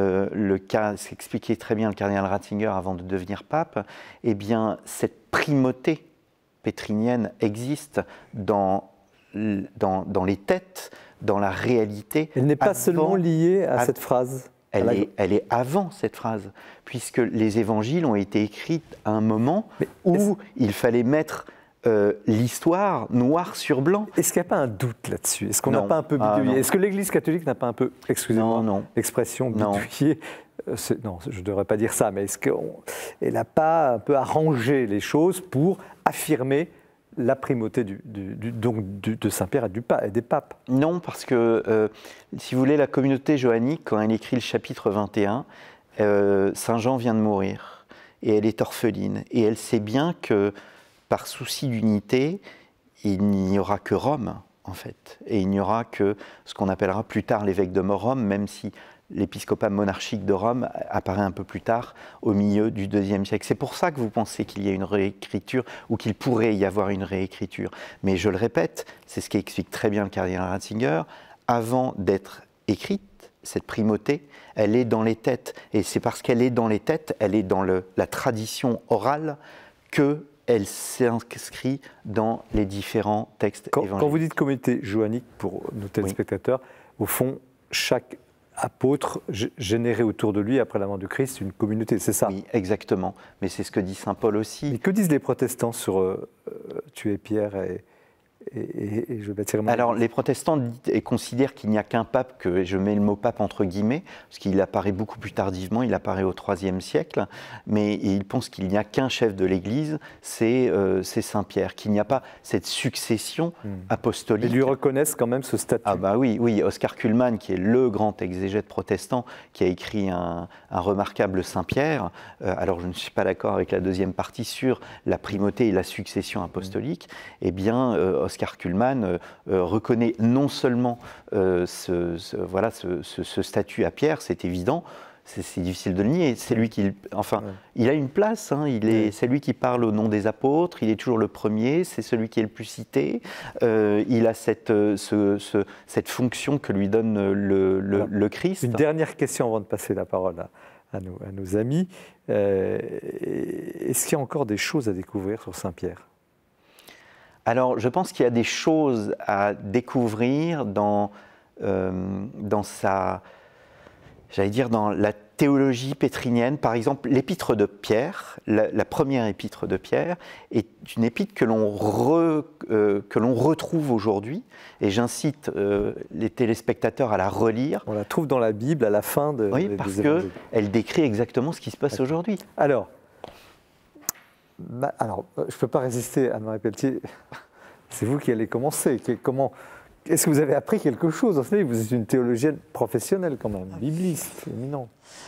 [SPEAKER 5] très bien le cardinal Ratzinger avant de devenir pape, eh bien cette primauté pétrinienne existe dans les têtes, dans la réalité.
[SPEAKER 1] Elle n'est pas seulement liée à cette phrase.
[SPEAKER 5] Elle est avant cette phrase, puisque les évangiles ont été écrits à un moment où il fallait mettre l'histoire noir sur blanc.
[SPEAKER 1] Est-ce qu'il n'y a pas un doute là-dessus? Est-ce qu'on n'a pas un peu bidouillé? Est-ce que l'Église catholique n'a pas un peu, excusez-moi, l'expression bidouillé? Non, je ne devrais pas dire ça, mais est-ce qu'elle n'a pas un peu arrangé les choses pour affirmer la primauté de Saint-Pierre et des papes?
[SPEAKER 5] Non, parce que, si vous voulez, la communauté johannique, quand elle écrit le chapitre 21, Saint Jean vient de mourir, et elle est orpheline, et elle sait bien que, par souci d'unité, il n'y aura que Rome, en fait, et il n'y aura que ce qu'on appellera plus tard l'évêque de Rome, même si l'épiscopat monarchique de Rome apparaît un peu plus tard, au milieu du IIe siècle. C'est pour ça que vous pensez qu'il y a une réécriture, ou qu'il pourrait y avoir une réécriture. Mais je le répète, c'est ce qu'explique très bien le cardinal Ratzinger, avant d'être écrite, cette primauté, elle est dans les têtes. Et c'est parce qu'elle est dans les têtes, elle est dans la tradition orale, qu'elle s'inscrit dans les différents textes évangéliques.
[SPEAKER 1] Quand vous dites communauté johannique, pour nos téléspectateurs, au fond, chaque apôtre généré autour de lui après la mort du Christ, une communauté, c'est ça?
[SPEAKER 5] Oui, exactement. Mais c'est ce que dit saint Paul aussi.
[SPEAKER 1] Mais que disent les protestants sur tuer Pierre et je bâtirai mon
[SPEAKER 5] Alors,
[SPEAKER 1] église?
[SPEAKER 5] les protestants considèrent qu'il n'y a qu'un pape, que je mets le mot pape entre guillemets, parce qu'il apparaît beaucoup plus tardivement, il apparaît au IIIe siècle, mais ils pensent qu'il n'y a qu'un chef de l'Église, c'est Saint-Pierre, qu'il n'y a pas cette succession apostolique.
[SPEAKER 1] Ils lui reconnaissent quand même ce statut.
[SPEAKER 5] Ah bah oui, oui, Oscar Cullmann, qui est le grand exégète protestant, qui a écrit un remarquable Saint-Pierre, alors je ne suis pas d'accord avec la deuxième partie sur la primauté et la succession apostolique, eh bien Oscar Cullmann reconnaît non seulement ce statut à Pierre, c'est évident, c'est difficile de le nier, c'est lui qui, il a une place, hein, c'est lui qui parle au nom des apôtres, il est toujours le premier, c'est celui qui est le plus cité, il a cette fonction que lui donne le Christ.
[SPEAKER 1] Une dernière question avant de passer la parole à nos amis. Est-ce qu'il y a encore des choses à découvrir sur Saint-Pierre?
[SPEAKER 5] Alors, je pense qu'il y a des choses à découvrir dans la théologie pétrinienne. Par exemple, l'épître de Pierre, la première épître de Pierre, est une épître que l'on retrouve aujourd'hui. Et j'incite les téléspectateurs à la relire.
[SPEAKER 1] On la trouve dans la Bible à la fin de
[SPEAKER 5] oui, parce qu'elle décrit exactement ce qui se passe aujourd'hui.
[SPEAKER 1] Alors, je ne peux pas résister, Anne-Marie Pelletier. C'est vous qui allez commencer. Est-ce que vous avez appris quelque chose? Vous êtes une théologienne professionnelle quand même, bibliste, éminent.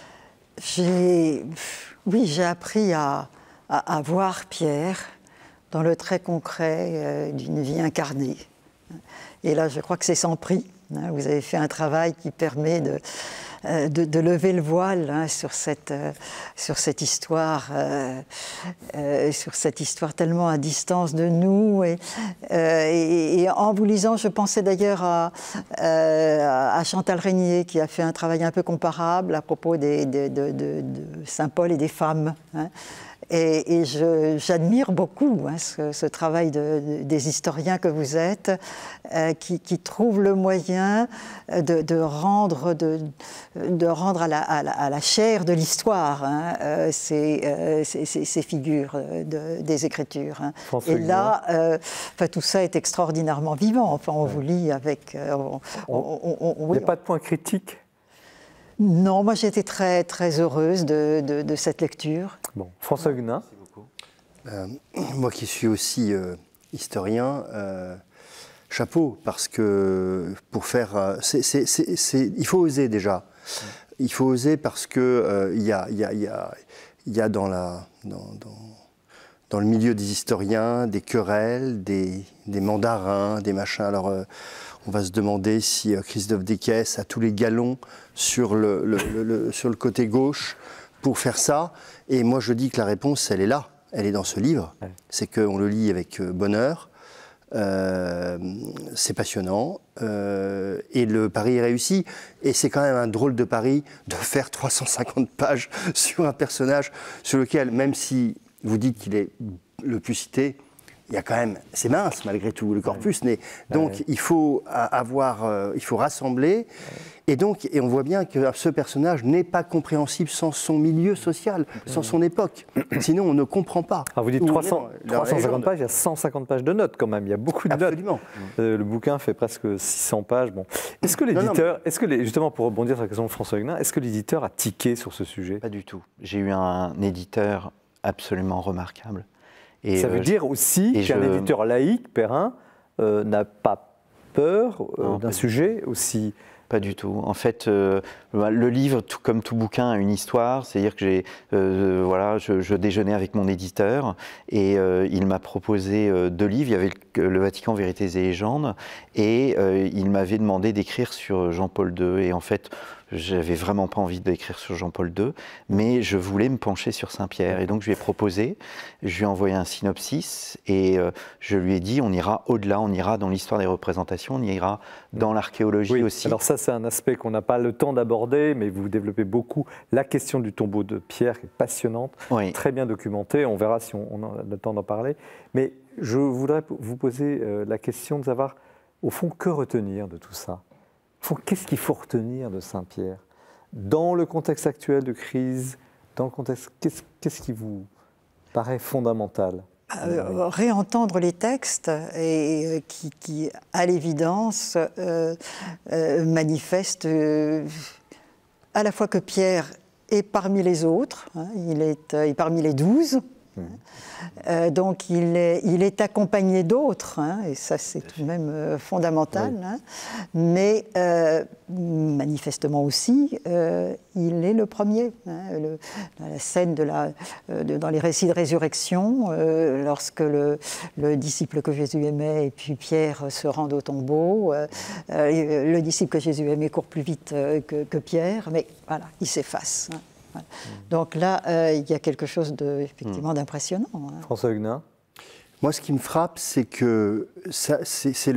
[SPEAKER 3] Oui, j'ai appris à voir Pierre dans le trait concret d'une vie incarnée. Et là, je crois que c'est sans prix. Vous avez fait un travail qui permet de lever le voile sur cette histoire, tellement à distance de nous. Et en vous lisant, je pensais d'ailleurs à Chantal Régnier, qui a fait un travail un peu comparable à propos de Saint Paul et des femmes. Et j'admire beaucoup ce travail des historiens que vous êtes, qui trouvent le moyen de rendre à la chair de l'histoire ces figures des Écritures. Et là, tout ça est extraordinairement vivant. On vous lit avec...
[SPEAKER 1] Il n'y a pas de point critique?
[SPEAKER 3] Non, moi j'ai été très, très heureuse de cette lecture.
[SPEAKER 1] Bon, François Huguenin.
[SPEAKER 4] Moi qui suis aussi historien, chapeau, parce que pour faire... il faut oser déjà. Il faut oser parce que il y a dans le milieu des historiens des querelles, des mandarins, des machins. Alors on va se demander si Christophe Descaisses a tous les galons sur le côté gauche pour faire ça. Et moi, je dis que la réponse, elle est là. Elle est dans ce livre. Ouais. C'est qu'on le lit avec bonheur. C'est passionnant. Et le pari est réussi. Et c'est quand même un drôle de pari de faire 350 pages sur un personnage sur lequel, même si vous dites qu'il est le plus cité, il y a quand même, c'est mince malgré tout, le corpus. Ouais. Donc il faut il faut rassembler. Et on voit bien que ce personnage n'est pas compréhensible sans son milieu social, sans son époque. Sinon, on ne comprend pas.
[SPEAKER 1] Alors vous dites 350 pages, il y a 150 pages de notes quand même. Il y a beaucoup de
[SPEAKER 4] Absolument.
[SPEAKER 1] notes. Le bouquin fait presque 600 pages. Bon. Est-ce que l'éditeur, justement pour rebondir sur la question de François Huguenin, est-ce que l'éditeur a tiqué sur ce sujet?
[SPEAKER 5] Pas du tout. J'ai eu un éditeur absolument remarquable.
[SPEAKER 1] Et ça veut dire aussi qu'un éditeur laïque, Perrin, n'a pas peur d'un sujet aussi...
[SPEAKER 5] Pas du tout. En fait, le livre, comme tout bouquin, a une histoire. C'est-à-dire que je déjeunais avec mon éditeur et il m'a proposé 2 livres. Il y avait le Vatican, Vérités et Légendes, et il m'avait demandé d'écrire sur Jean-Paul II. Et en fait, j'avais vraiment pas envie d'écrire sur Jean-Paul II, mais je voulais me pencher sur Saint-Pierre. Et donc je lui ai proposé, je lui ai envoyé un synopsis et je lui ai dit on ira au-delà, on ira dans l'histoire des représentations, on ira dans l'archéologie aussi.
[SPEAKER 1] Alors ça c'est un aspect qu'on n'a pas le temps d'aborder, mais vous développez beaucoup la question du tombeau de Pierre, qui est passionnante, très bien documentée, on verra si on a le temps d'en parler. Mais je voudrais vous poser la question de savoir, au fond, que retenir de tout ça ? Qu'est-ce qu'il faut retenir de Saint-Pierre ? Dans le contexte actuel de crise, dans le contexte, qu'est-ce qui vous paraît fondamental ?
[SPEAKER 3] Réentendre les textes et qui à l'évidence, manifestent à la fois que Pierre est parmi les autres, hein, il est parmi les 12, donc il est accompagné d'autres, hein, et ça c'est tout de même fondamental, hein, mais manifestement aussi, il est le premier. Hein, la scène dans les récits de résurrection, lorsque le disciple que Jésus aimait et puis Pierre se rendent au tombeau, le disciple que Jésus aimait court plus vite que Pierre, mais voilà, il s'efface. Hein. Donc là, il y a quelque chose effectivement d'impressionnant. Hein.
[SPEAKER 1] François Huguenin ?
[SPEAKER 4] Moi, ce qui me frappe, c'est que c'est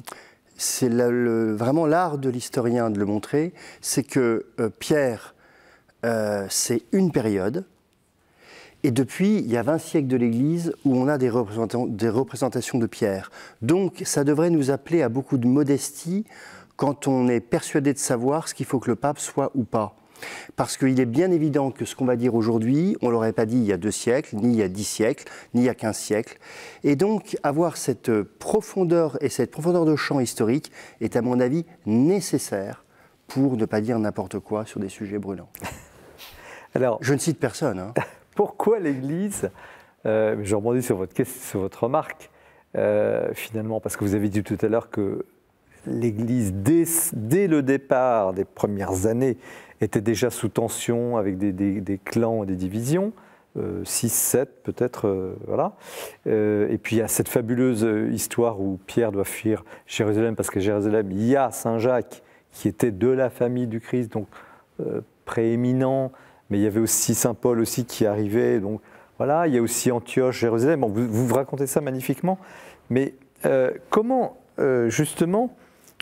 [SPEAKER 4] vraiment l'art de l'historien de le montrer, c'est que Pierre, c'est une période, et depuis, il y a 20 siècles de l'Église où on a des représentations de Pierre. Donc, ça devrait nous appeler à beaucoup de modestie quand on est persuadé de savoir ce qu'il faut que le pape soit ou pas. Parce qu'il est bien évident que ce qu'on va dire aujourd'hui, on ne l'aurait pas dit il y a 2 siècles, ni il y a 10 siècles, ni il y a 15 siècles. Et donc, avoir cette profondeur et cette profondeur de champ historique est, à mon avis, nécessaire pour ne pas dire n'importe quoi sur des sujets brûlants. Alors, je ne cite personne. Hein.
[SPEAKER 1] Pourquoi l'Église, je rebondis sur votre remarque, finalement, parce que vous avez dit tout à l'heure que l'Église, dès le départ des premières années, était déjà sous tension avec des clans et des divisions, 6, 7 peut-être, voilà. Et puis il y a cette fabuleuse histoire où Pierre doit fuir Jérusalem, parce qu'à Jérusalem, il y a Saint Jacques qui était de la famille du Christ, donc prééminent, mais il y avait aussi Saint Paul aussi qui arrivait, donc voilà, il y a aussi Antioche, Jérusalem, bon, vous racontez ça magnifiquement, mais comment justement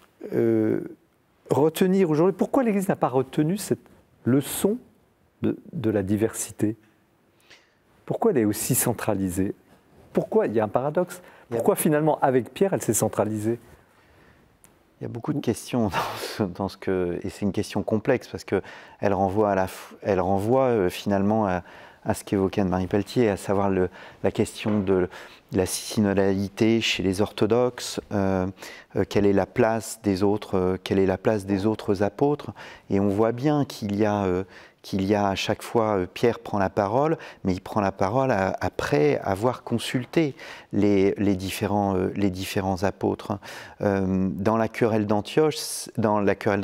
[SPEAKER 1] retenir aujourd'hui, pourquoi l'Église n'a pas retenu cette leçon de la diversité ? Pourquoi elle est aussi centralisée ? Pourquoi, il y a un paradoxe, pourquoi finalement avec Pierre elle s'est centralisée ?
[SPEAKER 5] Il y a beaucoup de questions dans ce que, et c'est une question complexe parce qu'elle renvoie, finalement à ce qu'évoquait Anne-Marie Pelletier, à savoir la question de la synodalité chez les orthodoxes, quelle est la place des autres, apôtres, et on voit bien qu'il y a à chaque fois, Pierre prend la parole, mais il prend la parole après avoir consulté les différents apôtres. Dans la querelle d'Antioche, dans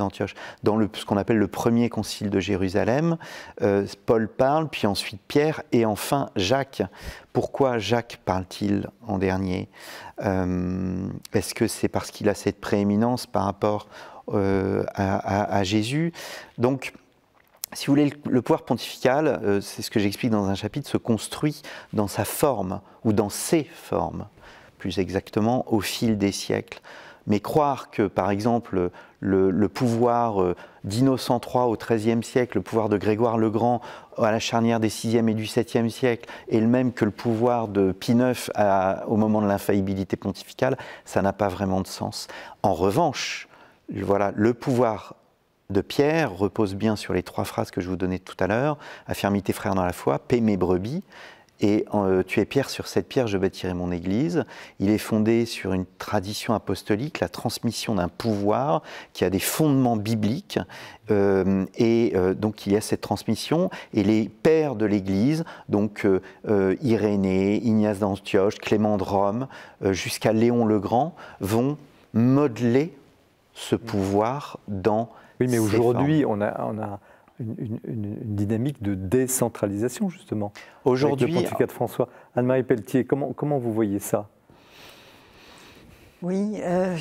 [SPEAKER 5] ce qu'on appelle le premier concile de Jérusalem, Paul parle, puis ensuite Pierre, et enfin Jacques. Pourquoi Jacques parle-t-il en dernier ? Est-ce que c'est parce qu'il a cette prééminence par rapport à Jésus ? Donc, si vous voulez, le pouvoir pontifical, c'est ce que j'explique dans un chapitre, se construit dans sa forme, ou dans ses formes, plus exactement, au fil des siècles. Mais croire que, par exemple, le pouvoir d'Innocent III au XIIIe siècle, le pouvoir de Grégoire le Grand à la charnière des VIe et du VIIe siècle, est le même que le pouvoir de Pie IX au moment de l'infaillibilité pontificale, ça n'a pas vraiment de sens. En revanche, voilà, le pouvoir de Pierre repose bien sur les 3 phrases que je vous donnais tout à l'heure, affermis tes frères dans la foi, paie mes brebis, et tu es Pierre, sur cette pierre je bâtirai mon église. Il est fondé sur une tradition apostolique, la transmission d'un pouvoir qui a des fondements bibliques, et donc il y a cette transmission, et les pères de l'église, donc Irénée, Ignace d'Antioche, Clément de Rome, jusqu'à Léon le Grand, vont modeler ce pouvoir dans...
[SPEAKER 1] Oui, mais aujourd'hui, on a une dynamique de décentralisation, justement. Aujourd'hui, avec le pontificat de François. Anne-Marie Pelletier, comment vous voyez ça ?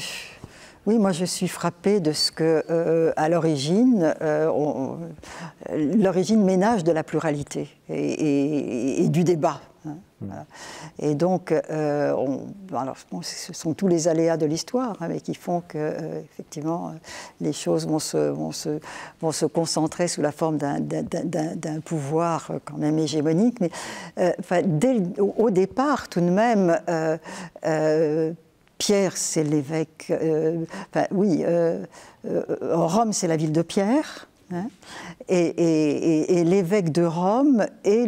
[SPEAKER 3] Oui, Oui, moi je suis frappée de ce que, à l'origine, l'origine ménage de la pluralité et du débat. Hein, voilà. Et donc, alors, bon, ce sont tous les aléas de l'histoire, hein, mais qui font que, effectivement, les choses vont se concentrer sous la forme d'un pouvoir quand même hégémonique. Mais au départ, tout de même, Pierre, c'est l'évêque. Rome, c'est la ville de Pierre, hein, et l'évêque de Rome est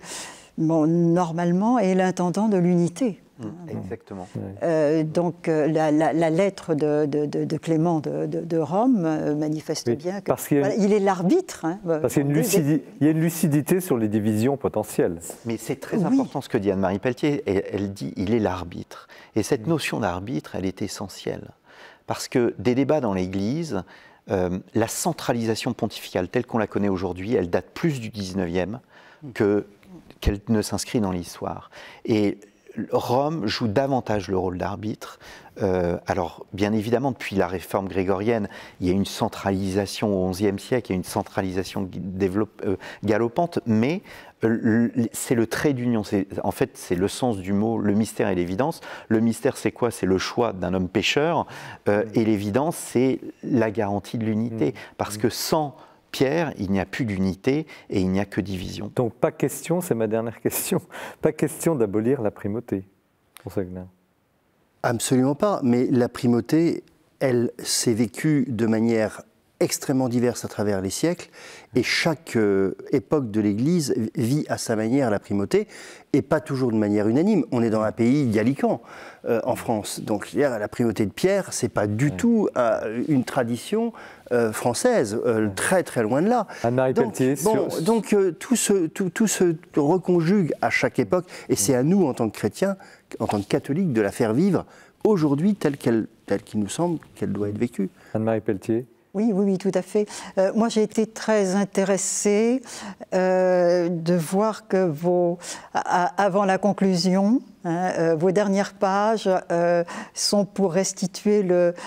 [SPEAKER 3] normalement est l'intendant de l'unité.
[SPEAKER 5] Exactement.
[SPEAKER 3] Donc la lettre de Clément de Rome manifeste bien qu'il est l'arbitre. Hein,
[SPEAKER 1] parce qu'il y a une lucidité sur les divisions potentielles.
[SPEAKER 5] Mais c'est très important ce que dit Anne-Marie Pelletier. Elle dit il est l'arbitre. Et cette notion d'arbitre, elle est essentielle. Parce que des débats dans l'Église, la centralisation pontificale telle qu'on la connaît aujourd'hui, elle date plus du 19e qu'elle ne s'inscrit dans l'histoire. Et Rome joue davantage le rôle d'arbitre. Alors, bien évidemment, depuis la réforme grégorienne, il y a une centralisation au XIe siècle, il y a une centralisation galopante, mais c'est le trait d'union. En fait, c'est le sens du mot, le mystère et l'évidence. Le mystère, c'est quoi? C'est le choix d'un homme pécheur, et l'évidence, c'est la garantie de l'unité. Parce que sans Pierre, il n'y a plus d'unité et il n'y a que division.
[SPEAKER 1] Donc pas question, c'est ma dernière question, pas question d'abolir la primauté, François Huguenin.
[SPEAKER 4] Absolument pas, mais la primauté, elle s'est vécue de manière extrêmement diverse à travers les siècles, et chaque époque de l'Église vit à sa manière la primauté, et pas toujours de manière unanime. On est dans un pays gallican en France, donc la primauté de Pierre, c'est pas du tout une tradition française, très très loin de là.
[SPEAKER 1] Anne-Marie Pelletier.
[SPEAKER 4] Donc tout se reconjugue à chaque époque, et c'est à nous en tant que chrétiens, en tant que catholiques, de la faire vivre aujourd'hui telle qu'il nous semble qu'elle doit être vécue.
[SPEAKER 1] Anne-Marie Pelletier.
[SPEAKER 3] Oui, tout à fait. Moi, j'ai été très intéressée de voir que avant la conclusion, vos dernières pages sont pour restituer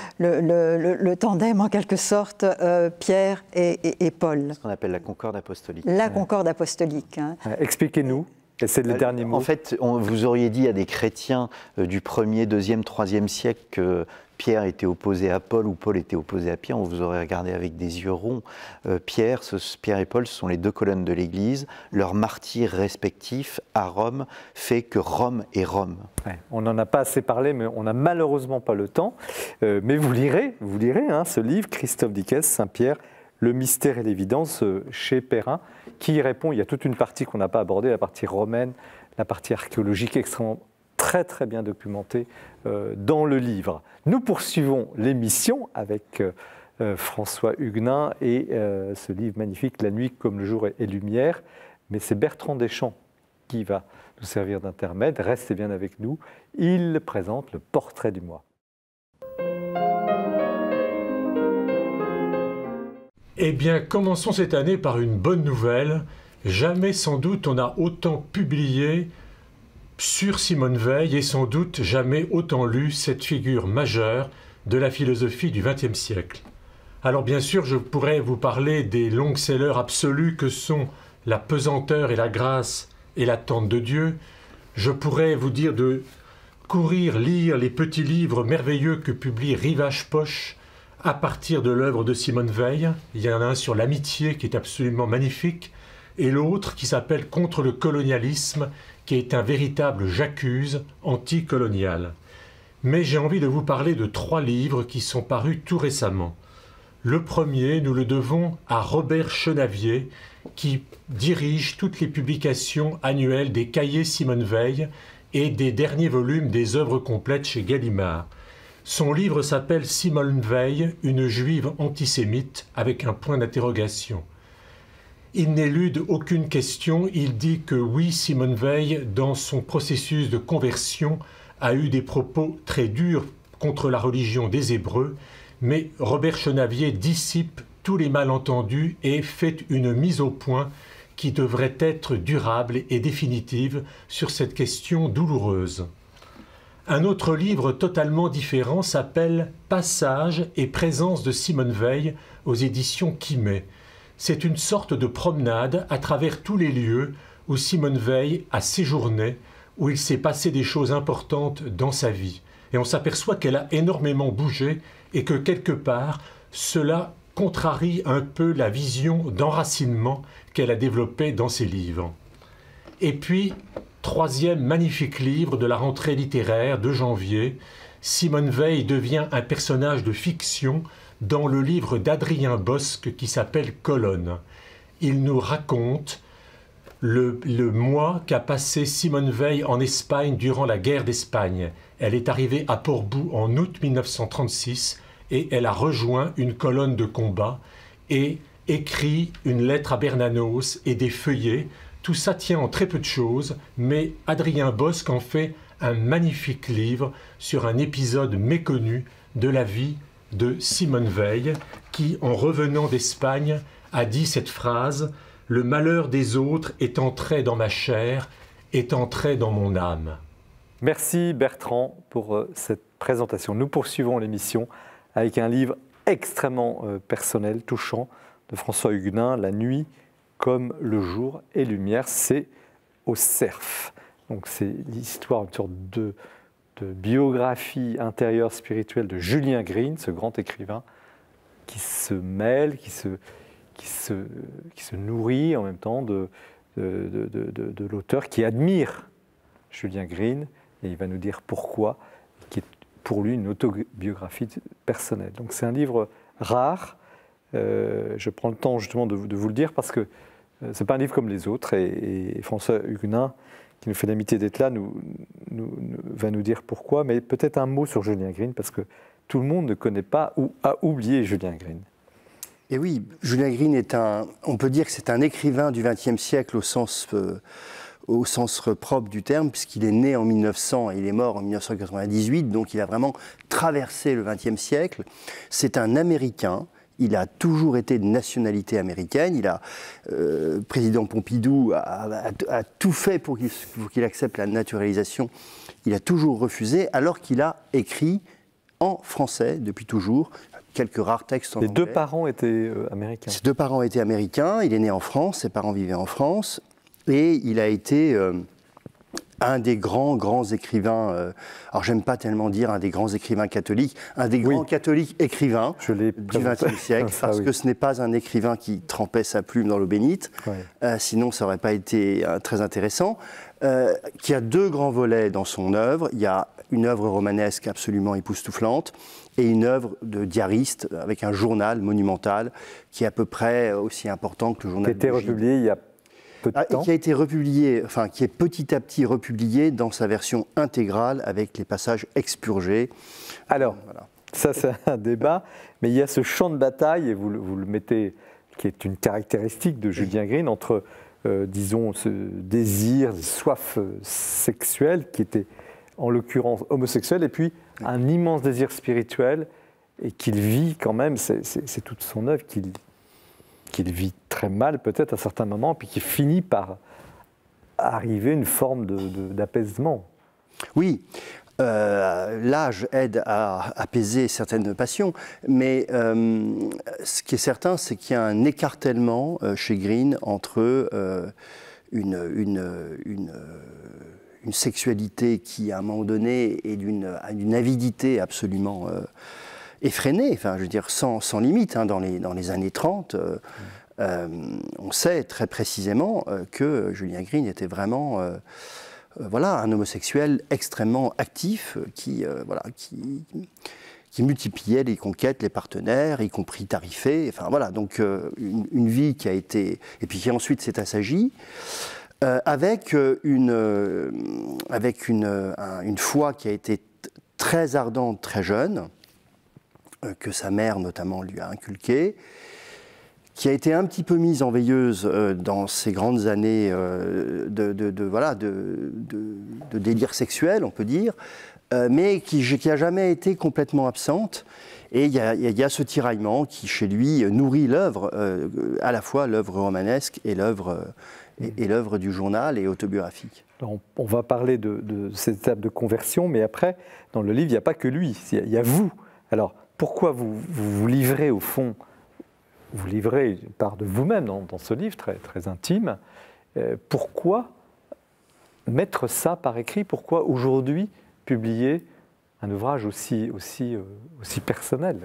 [SPEAKER 3] le tandem, en quelque sorte, Pierre et Paul.
[SPEAKER 5] Ce qu'on appelle la concorde apostolique.
[SPEAKER 3] La concorde apostolique. Hein.
[SPEAKER 1] Expliquez-nous. Et c'est le dernier mot.
[SPEAKER 5] En fait, vous auriez dit à des chrétiens du 1er, 2e, 3e siècle que Pierre était opposé à Paul ou Paul était opposé à Pierre, on vous aurait regardé avec des yeux ronds. Pierre et Paul, ce sont les deux colonnes de l'Église. Leur martyr respectif à Rome fait que Rome est Rome.
[SPEAKER 1] Ouais, on n'en a pas assez parlé, mais on n'a malheureusement pas le temps. Mais vous lirez ce livre, Christophe Dickès, Saint-Pierre, Le mystère et l'évidence, chez Perrin, qui y répond. Il y a toute une partie qu'on n'a pas abordée, la partie romaine, la partie archéologique extrêmement très très bien documentée dans le livre. Nous poursuivons l'émission avec François Huguenin et ce livre magnifique, La nuit comme le jour est lumière. Mais c'est Bertrand Deschamps qui va nous servir d'intermède. Restez bien avec nous. Il présente le portrait du mois.
[SPEAKER 7] Eh bien, commençons cette année par une bonne nouvelle. Jamais sans doute on a autant publié sur Simone Weil et sans doute jamais autant lu cette figure majeure de la philosophie du XXe siècle. Alors bien sûr, je pourrais vous parler des longs-sellers absolus que sont La pesanteur et la grâce et l'attente de Dieu. Je pourrais vous dire de courir lire les petits livres merveilleux que publie Rivage Poche à partir de l'œuvre de Simone Weil. Il y en a un sur l'amitié qui est absolument magnifique, et l'autre qui s'appelle Contre le colonialisme, qui est un véritable J'accuse anticolonial. Mais j'ai envie de vous parler de 3 livres qui sont parus tout récemment. Le premier, nous le devons à Robert Chenavier, qui dirige toutes les publications annuelles des cahiers Simone Weil et des derniers volumes des œuvres complètes chez Gallimard. Son livre s'appelle Simone Weil, une juive antisémite, avec un point d'interrogation. Il n'élude aucune question, il dit que oui, Simone Weil, dans son processus de conversion, a eu des propos très durs contre la religion des Hébreux, mais Robert Chenavier dissipe tous les malentendus et fait une mise au point qui devrait être durable et définitive sur cette question douloureuse. Un autre livre totalement différent s'appelle « Passage et présence de Simone Veil » aux éditions Quimet. C'est une sorte de promenade à travers tous les lieux où Simone Veil a séjourné, où il s'est passé des choses importantes dans sa vie. Et on s'aperçoit qu'elle a énormément bougé et que quelque part, cela contrarie un peu la vision d'enracinement qu'elle a développée dans ses livres. Et puis, troisième magnifique livre de la rentrée littéraire de janvier, Simone Veil devient un personnage de fiction dans le livre d'Adrien Bosc qui s'appelle Colonne. Il nous raconte le mois qu'a passé Simone Veil en Espagne durant la guerre d'Espagne. Elle est arrivée à Portbou en août 1936 et elle a rejoint une colonne de combat et écrit une lettre à Bernanos et des feuillets. Tout ça tient en très peu de choses, mais Adrien Bosc en fait un magnifique livre sur un épisode méconnu de la vie de Simone Veil, qui, en revenant d'Espagne, a dit cette phrase « Le malheur des autres est entré dans ma chair, est entré dans mon âme ».
[SPEAKER 1] Merci Bertrand pour cette présentation. Nous poursuivons l'émission avec un livre extrêmement personnel, touchant, de François Huguenin, La nuit comme le jour et lumière, c'est au cerf. Donc c'est l'histoire, une sorte de biographie intérieure spirituelle de Julien Green, ce grand écrivain qui se mêle, qui se nourrit en même temps de l'auteur, qui admire Julien Green, et il va nous dire pourquoi, qui est pour lui une autobiographie personnelle. Donc c'est un livre rare. Je prends le temps justement de vous le dire parce que ce n'est pas un livre comme les autres, et François Huguenin, qui nous fait l'amitié d'être là, va nous dire pourquoi, mais peut-être un mot sur Julien Green, parce que tout le monde ne connaît pas ou a oublié Julien Green.
[SPEAKER 4] Et oui, Julien Green on peut dire que c'est un écrivain du XXe siècle au sens propre du terme, puisqu'il est né en 1900 et il est mort en 1998, donc il a vraiment traversé le XXe siècle. C'est un Américain. Il a toujours été de nationalité américaine. Président Pompidou a tout fait pour qu'il accepte la naturalisation. Il a toujours refusé, alors qu'il a écrit en français depuis toujours. Quelques rares textes en anglais.
[SPEAKER 1] Les deux parents étaient américains.
[SPEAKER 4] Ses deux parents étaient américains. Il est né en France. Ses parents vivaient en France. Et il a été un des grands écrivains, alors j'aime pas tellement dire un des grands écrivains catholiques, un des grands catholiques écrivains du XXe siècle, parce que ce n'est pas un écrivain qui trempait sa plume dans l'eau bénite, sinon ça n'aurait pas été très intéressant, qui a deux grands volets dans son œuvre. Il y a une œuvre romanesque absolument époustouflante et une œuvre de diariste avec un journal monumental qui est à peu près aussi important que le journal.
[SPEAKER 1] Qui a été republié il y a
[SPEAKER 4] qui a été republié, enfin qui est petit à petit republié dans sa version intégrale avec les passages expurgés.
[SPEAKER 1] Alors, voilà. Ça c'est un débat, mais il y a ce champ de bataille, et vous le mettez, qui est une caractéristique de Julien Green, entre, disons, ce désir, soif sexuelle, qui était en l'occurrence homosexuel, et puis un immense désir spirituel, et qu'il vit quand même, c'est toute son œuvre qu'il vit très mal peut-être à certains moments, puis qui finit par arriver à une forme d'apaisement.
[SPEAKER 4] Oui, l'âge aide à apaiser certaines passions, mais ce qui est certain, c'est qu'il y a un écartèlement chez Green entre une sexualité qui, à un moment donné, est d'une avidité absolument effrénée, enfin, je veux dire, sans limite, hein, dans les années 30. On sait très précisément que Julien Green était vraiment un homosexuel extrêmement actif qui multipliait les conquêtes, les partenaires, y compris tarifés. Enfin, voilà, donc une vie qui a été... Et puis qui ensuite s'est assagie, avec une foi qui a été très ardente, très jeune, que sa mère notamment lui a inculquée, qui a été un petit peu mise en veilleuse dans ces grandes années de délire sexuel, on peut dire, mais qui n'a jamais été complètement absente. Et il y a ce tiraillement qui, chez lui, nourrit l'œuvre, à la fois l'œuvre romanesque et l'œuvre du journal et autobiographique.
[SPEAKER 1] Alors, on va parler de cette étape de conversion, mais après, dans le livre, il n'y a pas que lui, il y a vous. Alors, pourquoi vous livrez, au fond, vous livrez une part de vous-même dans ce livre très, très intime. Pourquoi mettre ça par écrit? Pourquoi aujourd'hui publier un ouvrage aussi personnel?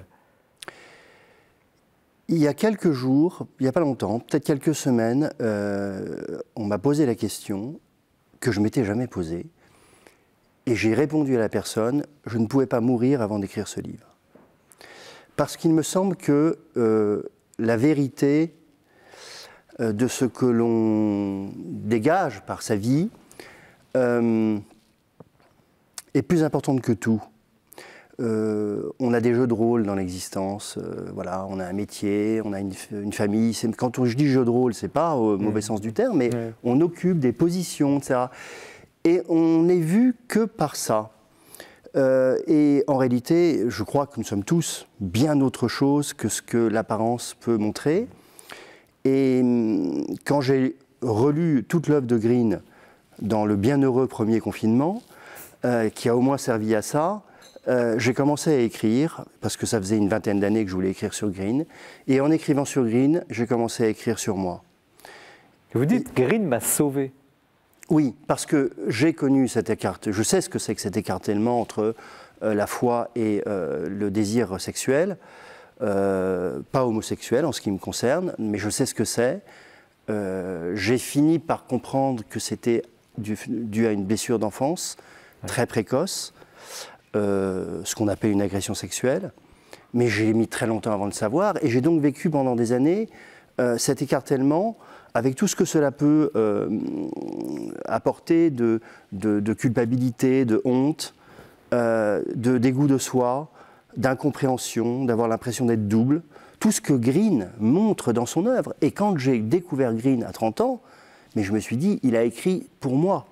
[SPEAKER 4] Il y a quelques jours, il n'y a pas longtemps, peut-être quelques semaines, on m'a posé la question que je ne m'étais jamais posée. Et j'ai répondu à la personne, je ne pouvais pas mourir avant d'écrire ce livre. Parce qu'il me semble que la vérité de ce que l'on dégage par sa vie est plus importante que tout. On a des jeux de rôle dans l'existence, voilà, on a un métier, on a une famille. Quand je dis jeu de rôle, c'est pas au mauvais sens du terme, mais on occupe des positions, etc. Et on n'est vu que par ça. Et en réalité, je crois que nous sommes tous bien autre chose que ce que l'apparence peut montrer. Et quand j'ai relu toute l'œuvre de Green dans le bienheureux premier confinement, qui a au moins servi à ça, j'ai commencé à écrire, parce que ça faisait une vingtaine d'années que je voulais écrire sur Green. Et en écrivant sur Green, j'ai commencé à écrire sur moi.
[SPEAKER 1] Vous dites, Green m'a sauvé.
[SPEAKER 4] Oui, parce que j'ai connu cet écartèlement, je sais ce que c'est que cet écartèlement entre la foi et le désir sexuel, pas homosexuel en ce qui me concerne, mais je sais ce que c'est. J'ai fini par comprendre que c'était dû à une blessure d'enfance très précoce, ce qu'on appelle une agression sexuelle, mais j'ai mis très longtemps avant de le savoir, et j'ai donc vécu pendant des années cet écartèlement avec tout ce que cela peut apporter de culpabilité, de honte, de dégoût de soi, d'incompréhension, d'avoir l'impression d'être double, tout ce que Green montre dans son œuvre. Et quand j'ai découvert Green à 30 ans, mais je me suis dit, il a écrit pour moi.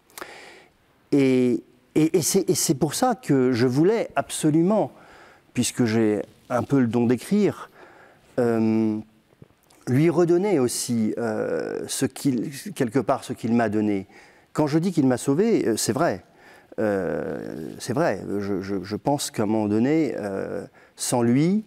[SPEAKER 4] Et c'est pour ça que je voulais absolument, puisque j'ai un peu le don d'écrire, lui redonner aussi quelque part ce qu'il m'a donné. Quand je dis qu'il m'a sauvé, c'est vrai. C'est vrai. Je pense qu'à un moment donné, sans lui,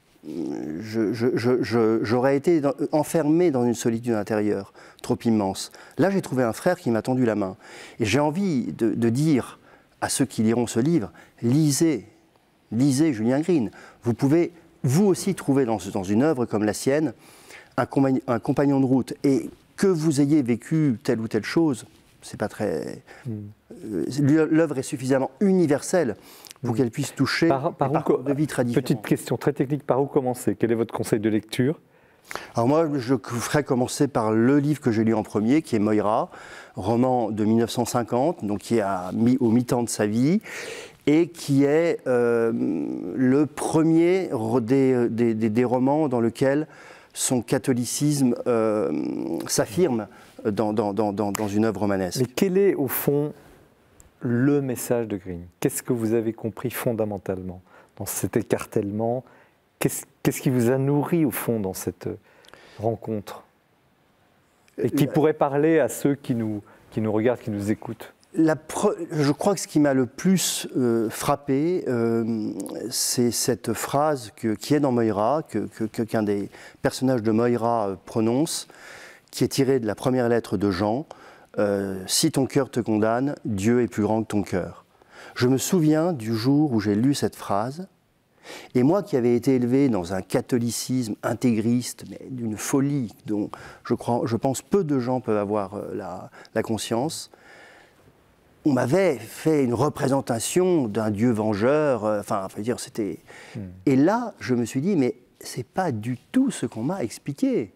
[SPEAKER 4] j'aurais été enfermé dans une solitude intérieure trop immense. Là, j'ai trouvé un frère qui m'a tendu la main. Et j'ai envie de dire à ceux qui liront ce livre, lisez Julien Green. Vous pouvez, vous aussi, trouver dans une œuvre comme la sienne, un compagnon de route. Et que vous ayez vécu telle ou telle chose, c'est pas très... L'œuvre est suffisamment universelle pour qu'elle puisse toucher des parcours de vie très différents.
[SPEAKER 1] Petite question très technique, par où commencer? Quel est votre conseil de lecture?
[SPEAKER 4] Alors moi, je ferais commencer par le livre que j'ai lu en premier, qui est Moira, roman de 1950, donc qui est au mi-temps de sa vie, et qui est le premier des romans dans lequel son catholicisme s'affirme dans une œuvre romanesque.
[SPEAKER 1] Mais quel est, au fond, le message de Green? Qu'est-ce que vous avez compris fondamentalement dans cet écartèlement? Qu'est-ce qui vous a nourri, au fond, dans cette rencontre? Et qui pourrait parler à ceux qui nous regardent, qui nous écoutent?
[SPEAKER 4] Je crois que ce qui m'a le plus frappé, c'est cette phrase qui est dans Moira, qu'un des personnages de Moira prononce, qui est tirée de la première lettre de Jean. Si ton cœur te condamne, Dieu est plus grand que ton cœur. Je me souviens du jour où j'ai lu cette phrase, et moi qui avais été élevé dans un catholicisme intégriste, mais d'une folie dont je pense peu de gens peuvent avoir la conscience, on m'avait fait une représentation d'un Dieu vengeur, c'était... Et là, je me suis dit, mais c'est pas du tout ce qu'on m'a expliqué.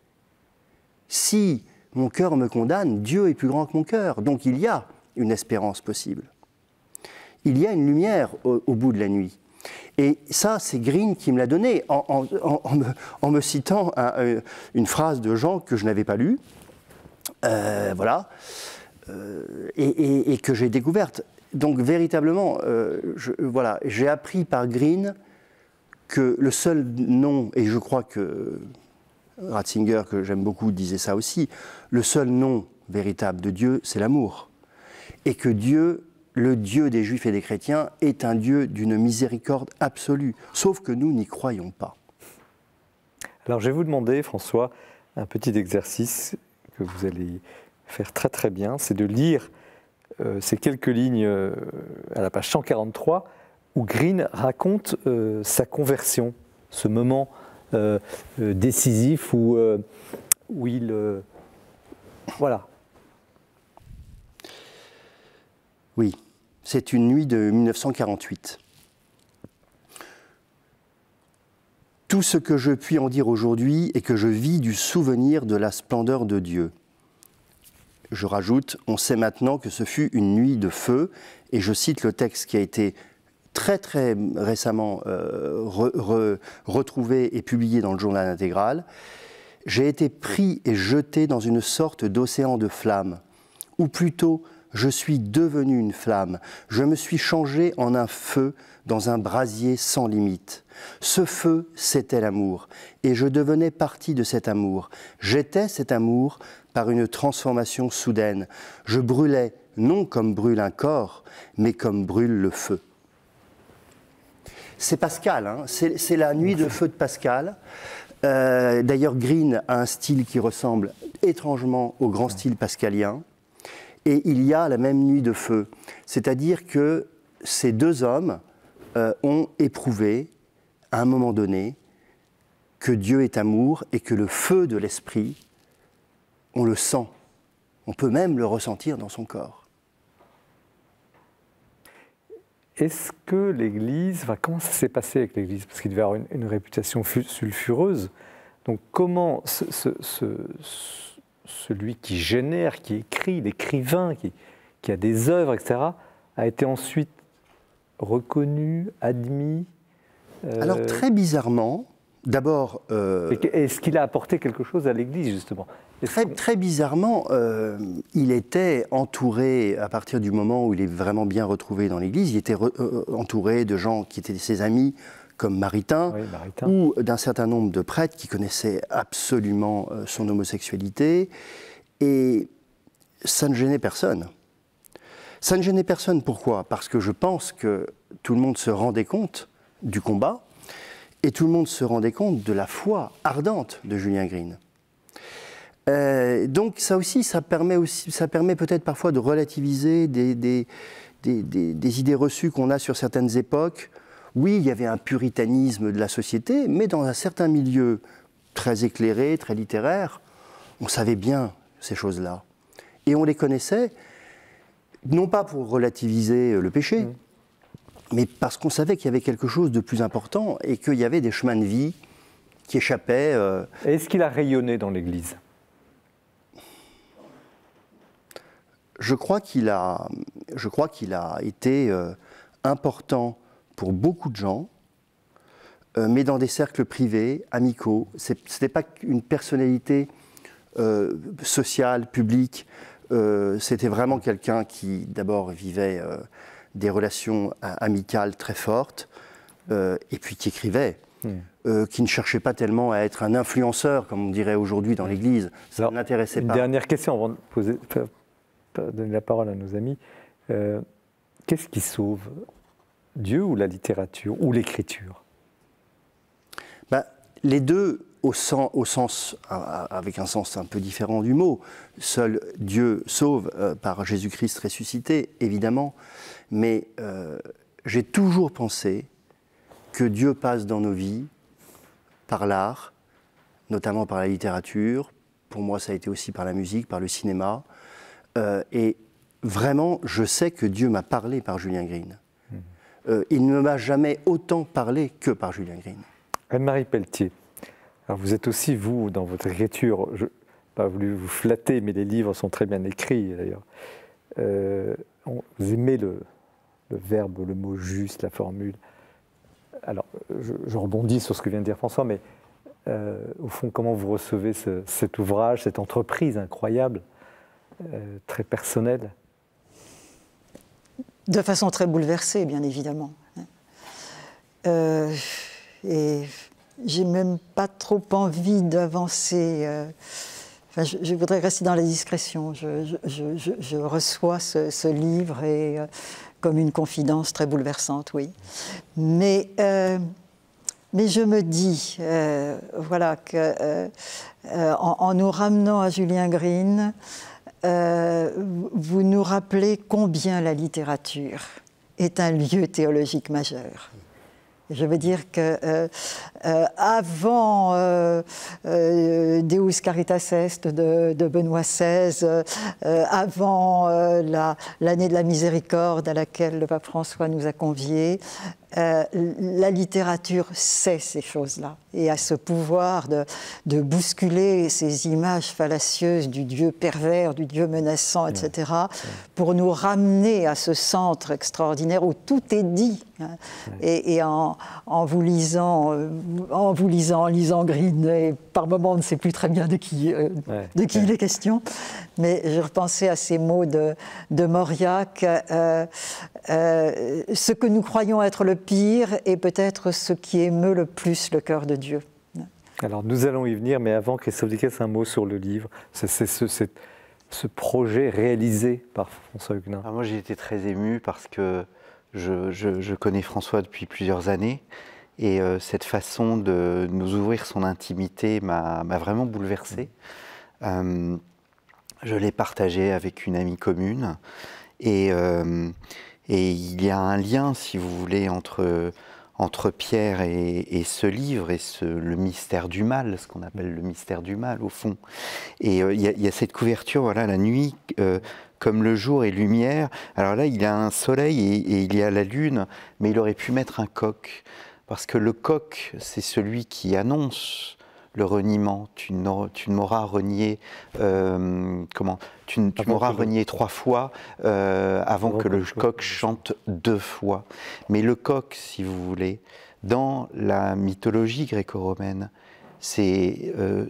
[SPEAKER 4] Si mon cœur me condamne, Dieu est plus grand que mon cœur. Donc il y a une espérance possible. Il y a une lumière au bout de la nuit. Et ça, c'est Green qui me l'a donné en me citant une phrase de Jean que je n'avais pas lue. Voilà. Et que j'ai découverte. donc véritablement, voilà, j'ai appris par Green que le seul nom, et je crois que Ratzinger, que j'aime beaucoup, disait ça aussi, le seul nom véritable de Dieu, c'est l'amour. Et que Dieu, le Dieu des Juifs et des chrétiens, est un Dieu d'une miséricorde absolue, sauf que nous n'y croyons pas.
[SPEAKER 1] Alors je vais vous demander, François, un petit exercice que vous allez faire très très bien, c'est de lire ces quelques lignes à la page 143, où Green raconte sa conversion, ce moment décisif où il... voilà.
[SPEAKER 4] Oui, c'est une nuit de 1948. Tout ce que je puis en dire aujourd'hui est que je vis du souvenir de la splendeur de Dieu. Je rajoute, on sait maintenant que ce fut une nuit de feu, et je cite le texte qui a été très très récemment retrouvé et publié dans le journal intégral. J'ai été pris et jeté dans une sorte d'océan de flammes, ou plutôt je suis devenu une flamme, je me suis changé en un feu dans un brasier sans limite. Ce feu, c'était l'amour, et je devenais partie de cet amour. J'étais cet amour par une transformation soudaine. Je brûlais, non comme brûle un corps, mais comme brûle le feu. C'est Pascal, hein, c'est la nuit de feu de Pascal. D'ailleurs, Green a un style qui ressemble étrangement au grand style pascalien. Et il y a la même nuit de feu. C'est-à-dire que ces deux hommes ont éprouvé, à un moment donné, que Dieu est amour et que le feu de l'esprit, on le sent. On peut même le ressentir dans son corps.
[SPEAKER 1] Est-ce que l'Église, enfin, comment ça s'est passé avec l'Église? Parce qu'il devait avoir une réputation sulfureuse. Donc comment celui qui génère, qui écrit, l'écrivain, qui a des œuvres, etc., a été ensuite reconnu, admis?
[SPEAKER 4] Alors très bizarrement, d'abord...
[SPEAKER 1] Est-ce qu'il a apporté quelque chose à l'Église, justement?
[SPEAKER 4] Très bizarrement, il était entouré, à partir du moment où il est vraiment bien retrouvé dans l'Église, il était entouré de gens qui étaient ses amis, comme Maritain,
[SPEAKER 1] oui, Maritain,
[SPEAKER 4] ou d'un certain nombre de prêtres qui connaissaient absolument son homosexualité, et ça ne gênait personne. Ça ne gênait personne, pourquoi? Parce que je pense que tout le monde se rendait compte du combat, et tout le monde se rendait compte de la foi ardente de Julien Green. Donc ça aussi, ça permet peut-être parfois de relativiser des idées reçues qu'on a sur certaines époques. Oui, il y avait un puritanisme de la société, mais dans un certain milieu très éclairé, très littéraire, on savait bien ces choses-là. Et on les connaissait, non pas pour relativiser le péché, mais parce qu'on savait qu'il y avait quelque chose de plus important et qu'il y avait des chemins de vie qui échappaient.
[SPEAKER 1] Est-ce qu'il a rayonné dans l'Église?
[SPEAKER 4] Je crois qu'il a été important pour beaucoup de gens, mais dans des cercles privés, amicaux. Ce n'était pas une personnalité sociale, publique. C'était vraiment quelqu'un qui, d'abord, vivait des relations amicales très fortes, et puis qui écrivait, qui ne cherchait pas tellement à être un influenceur, comme on dirait aujourd'hui dans l'Église. Ça ne l'intéressait pas.
[SPEAKER 1] Une dernière question avant de donner la parole à nos amis. Qu'est-ce qui sauve, Dieu ou la littérature ou l'écriture?
[SPEAKER 4] Les deux, avec un sens un peu différent du mot. Seul Dieu sauve par Jésus-Christ ressuscité, évidemment. Mais j'ai toujours pensé que Dieu passe dans nos vies par l'art, notamment par la littérature. Pour moi, ça a été aussi par la musique, par le cinéma. Et vraiment, je sais que Dieu m'a parlé par Julien Green. Il ne m'a jamais autant parlé que par Julien Green.
[SPEAKER 1] Anne-Marie Pelletier, alors vous êtes aussi, vous, dans votre écriture, je n'ai pas voulu vous flatter, mais les livres sont très bien écrits d'ailleurs. Vous aimez le verbe, le mot juste, la formule. Alors, je rebondis sur ce que vient de dire François, mais au fond, comment vous recevez cet ouvrage, cette entreprise incroyable, très personnelle?
[SPEAKER 3] De façon très bouleversée, bien évidemment. Et j'ai même pas trop envie d'avancer. Enfin, je voudrais rester dans la discrétion. Je reçois ce livre et, comme une confidence très bouleversante, oui. Mais je me dis, voilà, que en nous ramenant à Julien Green, vous nous rappelez combien la littérature est un lieu théologique majeur. Je veux dire que avant Deus Caritas Est de Benoît XVI, avant l'année de la miséricorde à laquelle le pape François nous a conviés, la littérature sait ces choses-là et a ce pouvoir de bousculer ces images fallacieuses du Dieu pervers, du Dieu menaçant, etc., pour nous ramener à ce centre extraordinaire où tout est dit. Hein. Et en lisant Green, et par moments on ne sait plus très bien de qui il est question, mais je repensais à ces mots de Mauriac, ce que nous croyons être le pire est peut-être ce qui émeut le plus le cœur de Dieu.
[SPEAKER 1] Alors nous allons y venir, mais avant, Christophe Dickès, un mot sur le livre. C'est ce projet réalisé par François Huguenin.
[SPEAKER 5] Moi j'ai été très ému parce que je connais François depuis plusieurs années et cette façon de nous ouvrir son intimité m'a vraiment bouleversé. Je l'ai partagé avec une amie commune et il y a un lien, si vous voulez, entre Pierre et ce livre et le mystère du mal, ce qu'on appelle le mystère du mal au fond. Et il y a cette couverture, voilà, la nuit, comme le jour est lumière. Alors là, il y a un soleil et il y a la lune, mais il aurait pu mettre un coq, parce que le coq, c'est celui qui annonce le reniement. Tu m'auras renié, tu m'auras renié 3 fois avant que le coq chante 2 fois. Mais le coq, si vous voulez, dans la mythologie gréco-romaine, c'est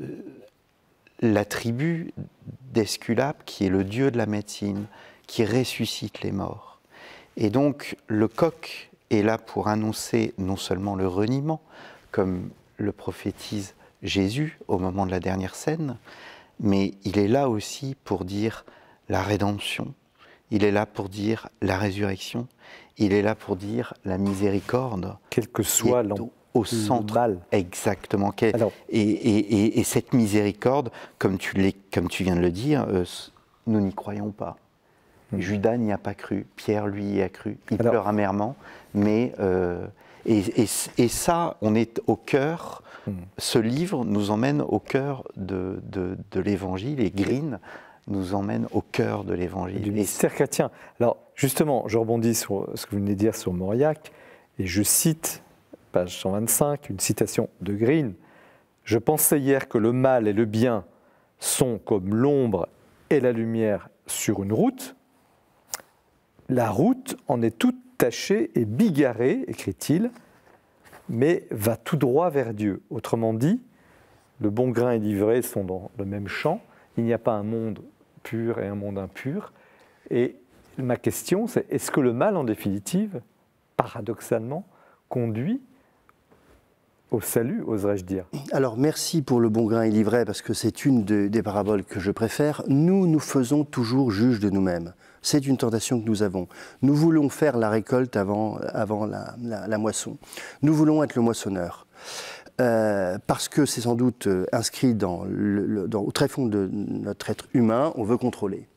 [SPEAKER 5] la tribu d'Esculape qui est le dieu de la médecine, qui ressuscite les morts. Et donc le coq est là pour annoncer non seulement le reniement, comme le prophétise Jésus au moment de la dernière scène, mais il est là aussi pour dire la rédemption, il est là pour dire la résurrection, il est là pour dire la miséricorde.
[SPEAKER 1] Quel que soit
[SPEAKER 5] au centre,
[SPEAKER 1] mal.
[SPEAKER 5] Exactement. Et cette miséricorde, comme tu viens de le dire, nous n'y croyons pas. Judas n'y a pas cru, Pierre lui y a cru, il pleure amèrement, mais et ça, on est au cœur. Ce livre nous emmène au cœur de l'Évangile, et Green nous emmène au cœur de l'Évangile.
[SPEAKER 1] Du mystère chrétien. Alors, justement, je rebondis sur ce que vous venez de dire sur Mauriac, et je cite, page 125, une citation de Green. « Je pensais hier que le mal et le bien sont comme l'ombre et la lumière sur une route. La route en est toute tachée et bigarrée, écrit-il, mais va tout droit vers Dieu. Autrement dit, le bon grain et l'ivraie sont dans le même champ. Il n'y a pas un monde pur et un monde impur. Et ma question, c'est est-ce que le mal, en définitive, paradoxalement, conduit au salut, oserais-je dire?
[SPEAKER 4] Alors, merci pour le bon grain et l'ivraie, parce que c'est une des paraboles que je préfère. Nous faisons toujours juge de nous-mêmes. C'est une tentation que nous avons. Nous voulons faire la récolte avant la moisson. Nous voulons être le moissonneur. Parce que c'est sans doute inscrit au très fond de notre être humain, on veut contrôler.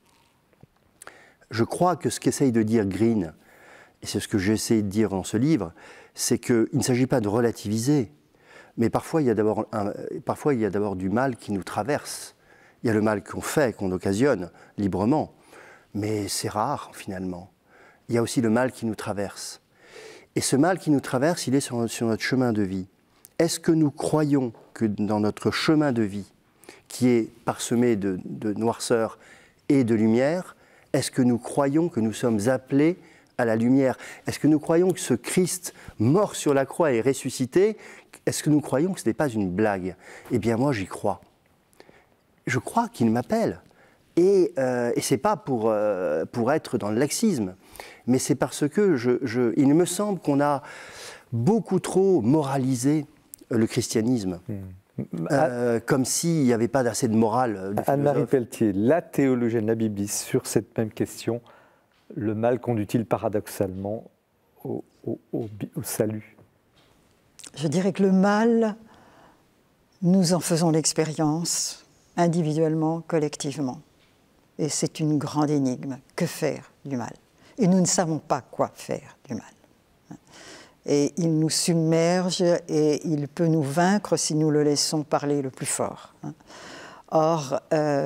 [SPEAKER 4] Je crois que ce qu'essaye de dire Green, et c'est ce que j'essaie de dire dans ce livre, c'est qu'il ne s'agit pas de relativiser, mais parfois il y a d'abord du mal qui nous traverse. Il y a le mal qu'on fait, qu'on occasionne librement, mais c'est rare finalement. Il y a aussi le mal qui nous traverse. Et ce mal qui nous traverse, il est sur notre chemin de vie. Est-ce que nous croyons que dans notre chemin de vie, qui est parsemé de noirceur et de lumière, est-ce que nous croyons que nous sommes appelés à la lumière? Est-ce que nous croyons que ce Christ mort sur la croix et ressuscité, est-ce que nous croyons que ce n'est pas une blague? Eh bien moi j'y crois. Je crois qu'il m'appelle. Et ce n'est pas pour être dans le laxisme, mais c'est parce que il me semble qu'on a beaucoup trop moralisé le christianisme. Comme s'il n'y avait pas assez de morale.
[SPEAKER 1] Anne-Marie Pelletier, la théologienne, la bibliste, sur cette même question, le mal conduit-il paradoxalement au salut?
[SPEAKER 3] Je dirais que le mal, nous en faisons l'expérience, individuellement, collectivement. Et c'est une grande énigme. Que faire du mal? Et nous ne savons pas quoi faire du mal. Et il nous submerge et il peut nous vaincre si nous le laissons parler le plus fort. Or,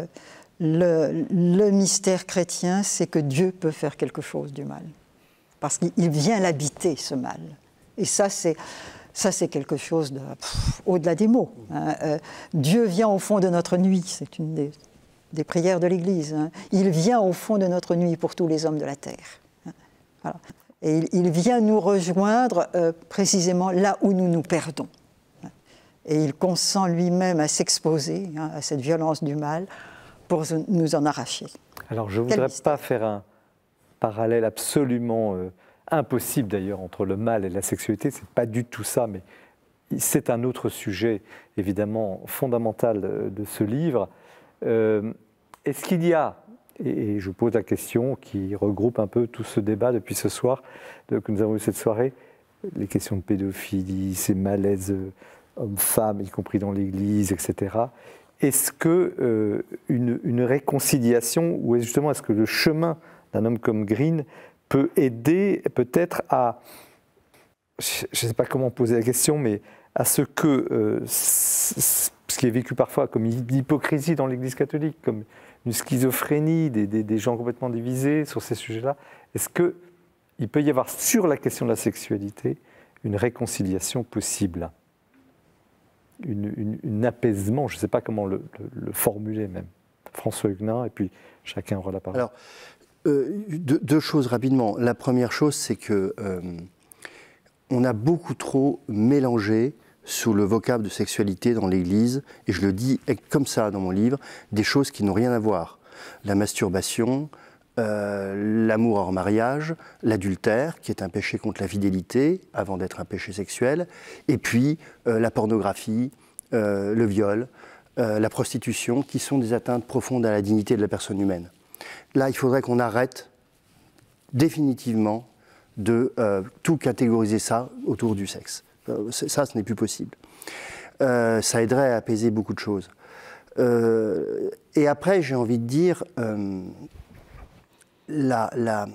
[SPEAKER 3] le mystère chrétien, c'est que Dieu peut faire quelque chose du mal. Parce qu'il vient l'habiter, ce mal. Et ça, c'est quelque chose au-delà des mots. Dieu vient au fond de notre nuit. C'est une des prières de l'Église. Il vient au fond de notre nuit pour tous les hommes de la terre. Voilà. Et il vient nous rejoindre précisément là où nous nous perdons. Et il consent lui-même à s'exposer à cette violence du mal pour nous en arracher.
[SPEAKER 1] Alors je ne voudrais pas faire un parallèle absolument impossible d'ailleurs entre le mal et la sexualité, ce n'est pas du tout ça, mais c'est un autre sujet évidemment fondamental de ce livre. Est-ce qu'il y a, et je pose la question qui regroupe un peu tout ce débat depuis ce soir, que nous avons eu cette soirée, les questions de pédophilie, ces malaises hommes-femmes, y compris dans l'Église, etc. Est-ce que une réconciliation, ou justement est-ce que le chemin d'un homme comme Green peut aider peut-être à, je ne sais pas comment poser la question, mais à ce que ce qui est vécu parfois comme une hypocrisie dans l'Église catholique, comme une schizophrénie, des gens complètement divisés sur ces sujets-là, est-ce qu'il peut y avoir sur la question de la sexualité une réconciliation possible, un apaisement, je ne sais pas comment le formuler même. François Huguenin, et puis chacun aura la parole.
[SPEAKER 4] Alors, deux choses rapidement. La première chose, c'est que on a beaucoup trop mélangé sous le vocable de sexualité dans l'Église, et je le dis comme ça dans mon livre, des choses qui n'ont rien à voir. La masturbation, l'amour hors mariage, l'adultère, qui est un péché contre la fidélité, avant d'être un péché sexuel, et puis la pornographie, le viol, la prostitution, qui sont des atteintes profondes à la dignité de la personne humaine. Là, il faudrait qu'on arrête définitivement de tout catégoriser ça autour du sexe. Ça, ce n'est plus possible. Ça aiderait à apaiser beaucoup de choses. Et après, j'ai envie de dire, la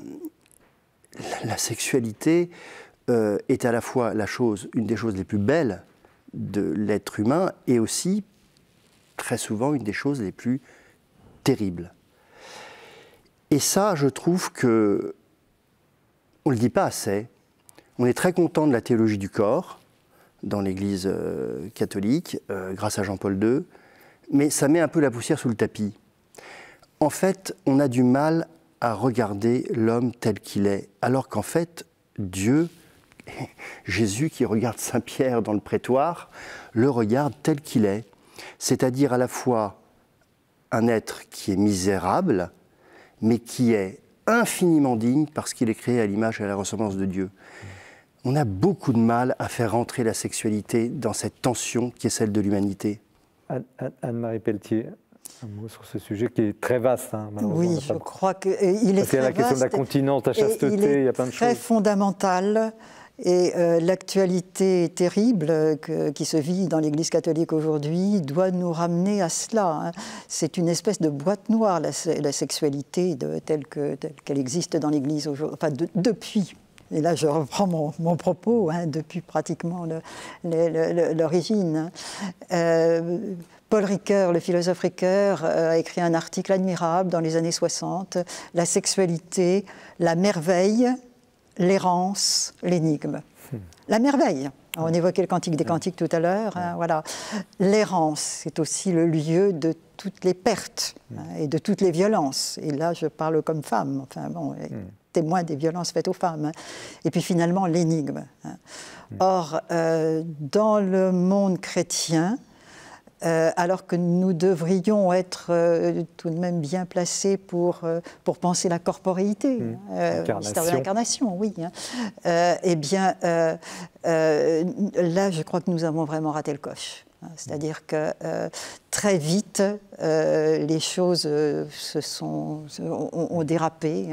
[SPEAKER 4] sexualité est à la fois une des choses les plus belles de l'être humain et aussi, très souvent, une des choses les plus terribles. Et ça, je trouve que on ne le dit pas assez. On est très content de la théologie du corps dans l'Église catholique, grâce à Jean-Paul II, mais ça met un peu la poussière sous le tapis. En fait, on a du mal à regarder l'homme tel qu'il est, alors qu'en fait, Dieu, Jésus qui regarde Saint Pierre dans le prétoire, le regarde tel qu'il est, c'est-à-dire à la fois un être qui est misérable, mais qui est infiniment digne parce qu'il est créé à l'image et à la ressemblance de Dieu. On a beaucoup de mal à faire rentrer la sexualité dans cette tension qui est celle de l'humanité.
[SPEAKER 1] Anne-Marie Pelletier, un mot sur ce sujet qui est très vaste. Hein,
[SPEAKER 3] oui, je crois qu'il est très vaste.
[SPEAKER 1] Il y a la question de la continence, de la chasteté, il y a plein de choses.
[SPEAKER 3] Il est très fondamental. Et l'actualité terrible qui se vit dans l'Église catholique aujourd'hui doit nous ramener à cela. C'est une espèce de boîte noire, la sexualité telle qu'elle existe dans l'Église aujourd'hui, enfin depuis. Et là, je reprends mon propos, depuis pratiquement l'origine. Paul Ricoeur, le philosophe Ricoeur, a écrit un article admirable dans les années 60, « La sexualité, la merveille, l'errance, l'énigme ». La merveille, on évoquait le Cantique des Cantiques tout à l'heure, voilà. L'errance, c'est aussi le lieu de toutes les pertes et de toutes les violences. Et là, je parle comme femme, enfin bon, témoin des violences faites aux femmes. Et puis finalement, l'énigme. Or, dans le monde chrétien, alors que nous devrions être tout de même bien placés pour penser la corporéité, l'histoire de l'incarnation, oui. Eh bien, là, je crois que nous avons vraiment raté le coche. C'est-à-dire que très vite, les choses ont dérapé.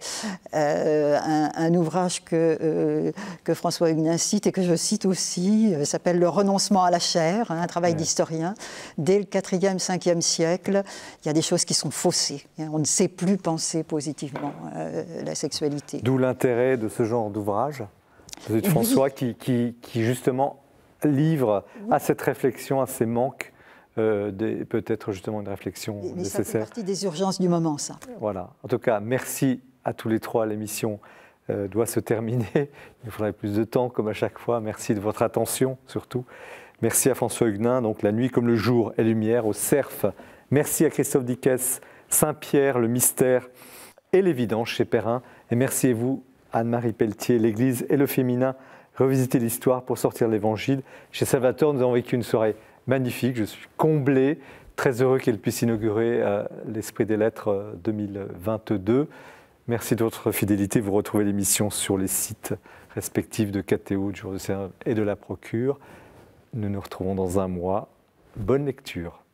[SPEAKER 3] Un ouvrage que François Huguenin cite et que je cite aussi s'appelle « Le renoncement à la chair », un travail d'historien. Dès le 4e, 5e siècle, il y a des choses qui sont faussées. On ne sait plus penser positivement la sexualité.
[SPEAKER 1] D'où l'intérêt de ce genre d'ouvrage, de François, qui justement livre à cette réflexion, à ces manques, peut-être justement une réflexion nécessaire.
[SPEAKER 3] Ça fait partie des urgences du moment, ça.
[SPEAKER 1] Voilà. En tout cas, merci à tous les trois. L'émission doit se terminer. Il faudrait plus de temps, comme à chaque fois. Merci de votre attention, surtout. Merci à François Huguenin, donc La nuit comme le jour et lumière, au Cerf. Merci à Christophe Dickès, Saint-Pierre, le mystère et l'évidence chez Perrin. Et merci à vous, Anne-Marie Pelletier, l'Église et le féminin. Revisiter l'histoire pour sortir l'Évangile. Chez Salvator, nous avons vécu une soirée magnifique. Je suis comblé, très heureux qu'elle puisse inaugurer l'Esprit des Lettres 2022. Merci de votre fidélité. Vous retrouvez l'émission sur les sites respectifs de KTO, du Jour de Seigneur et de la Procure. Nous nous retrouvons dans un mois. Bonne lecture.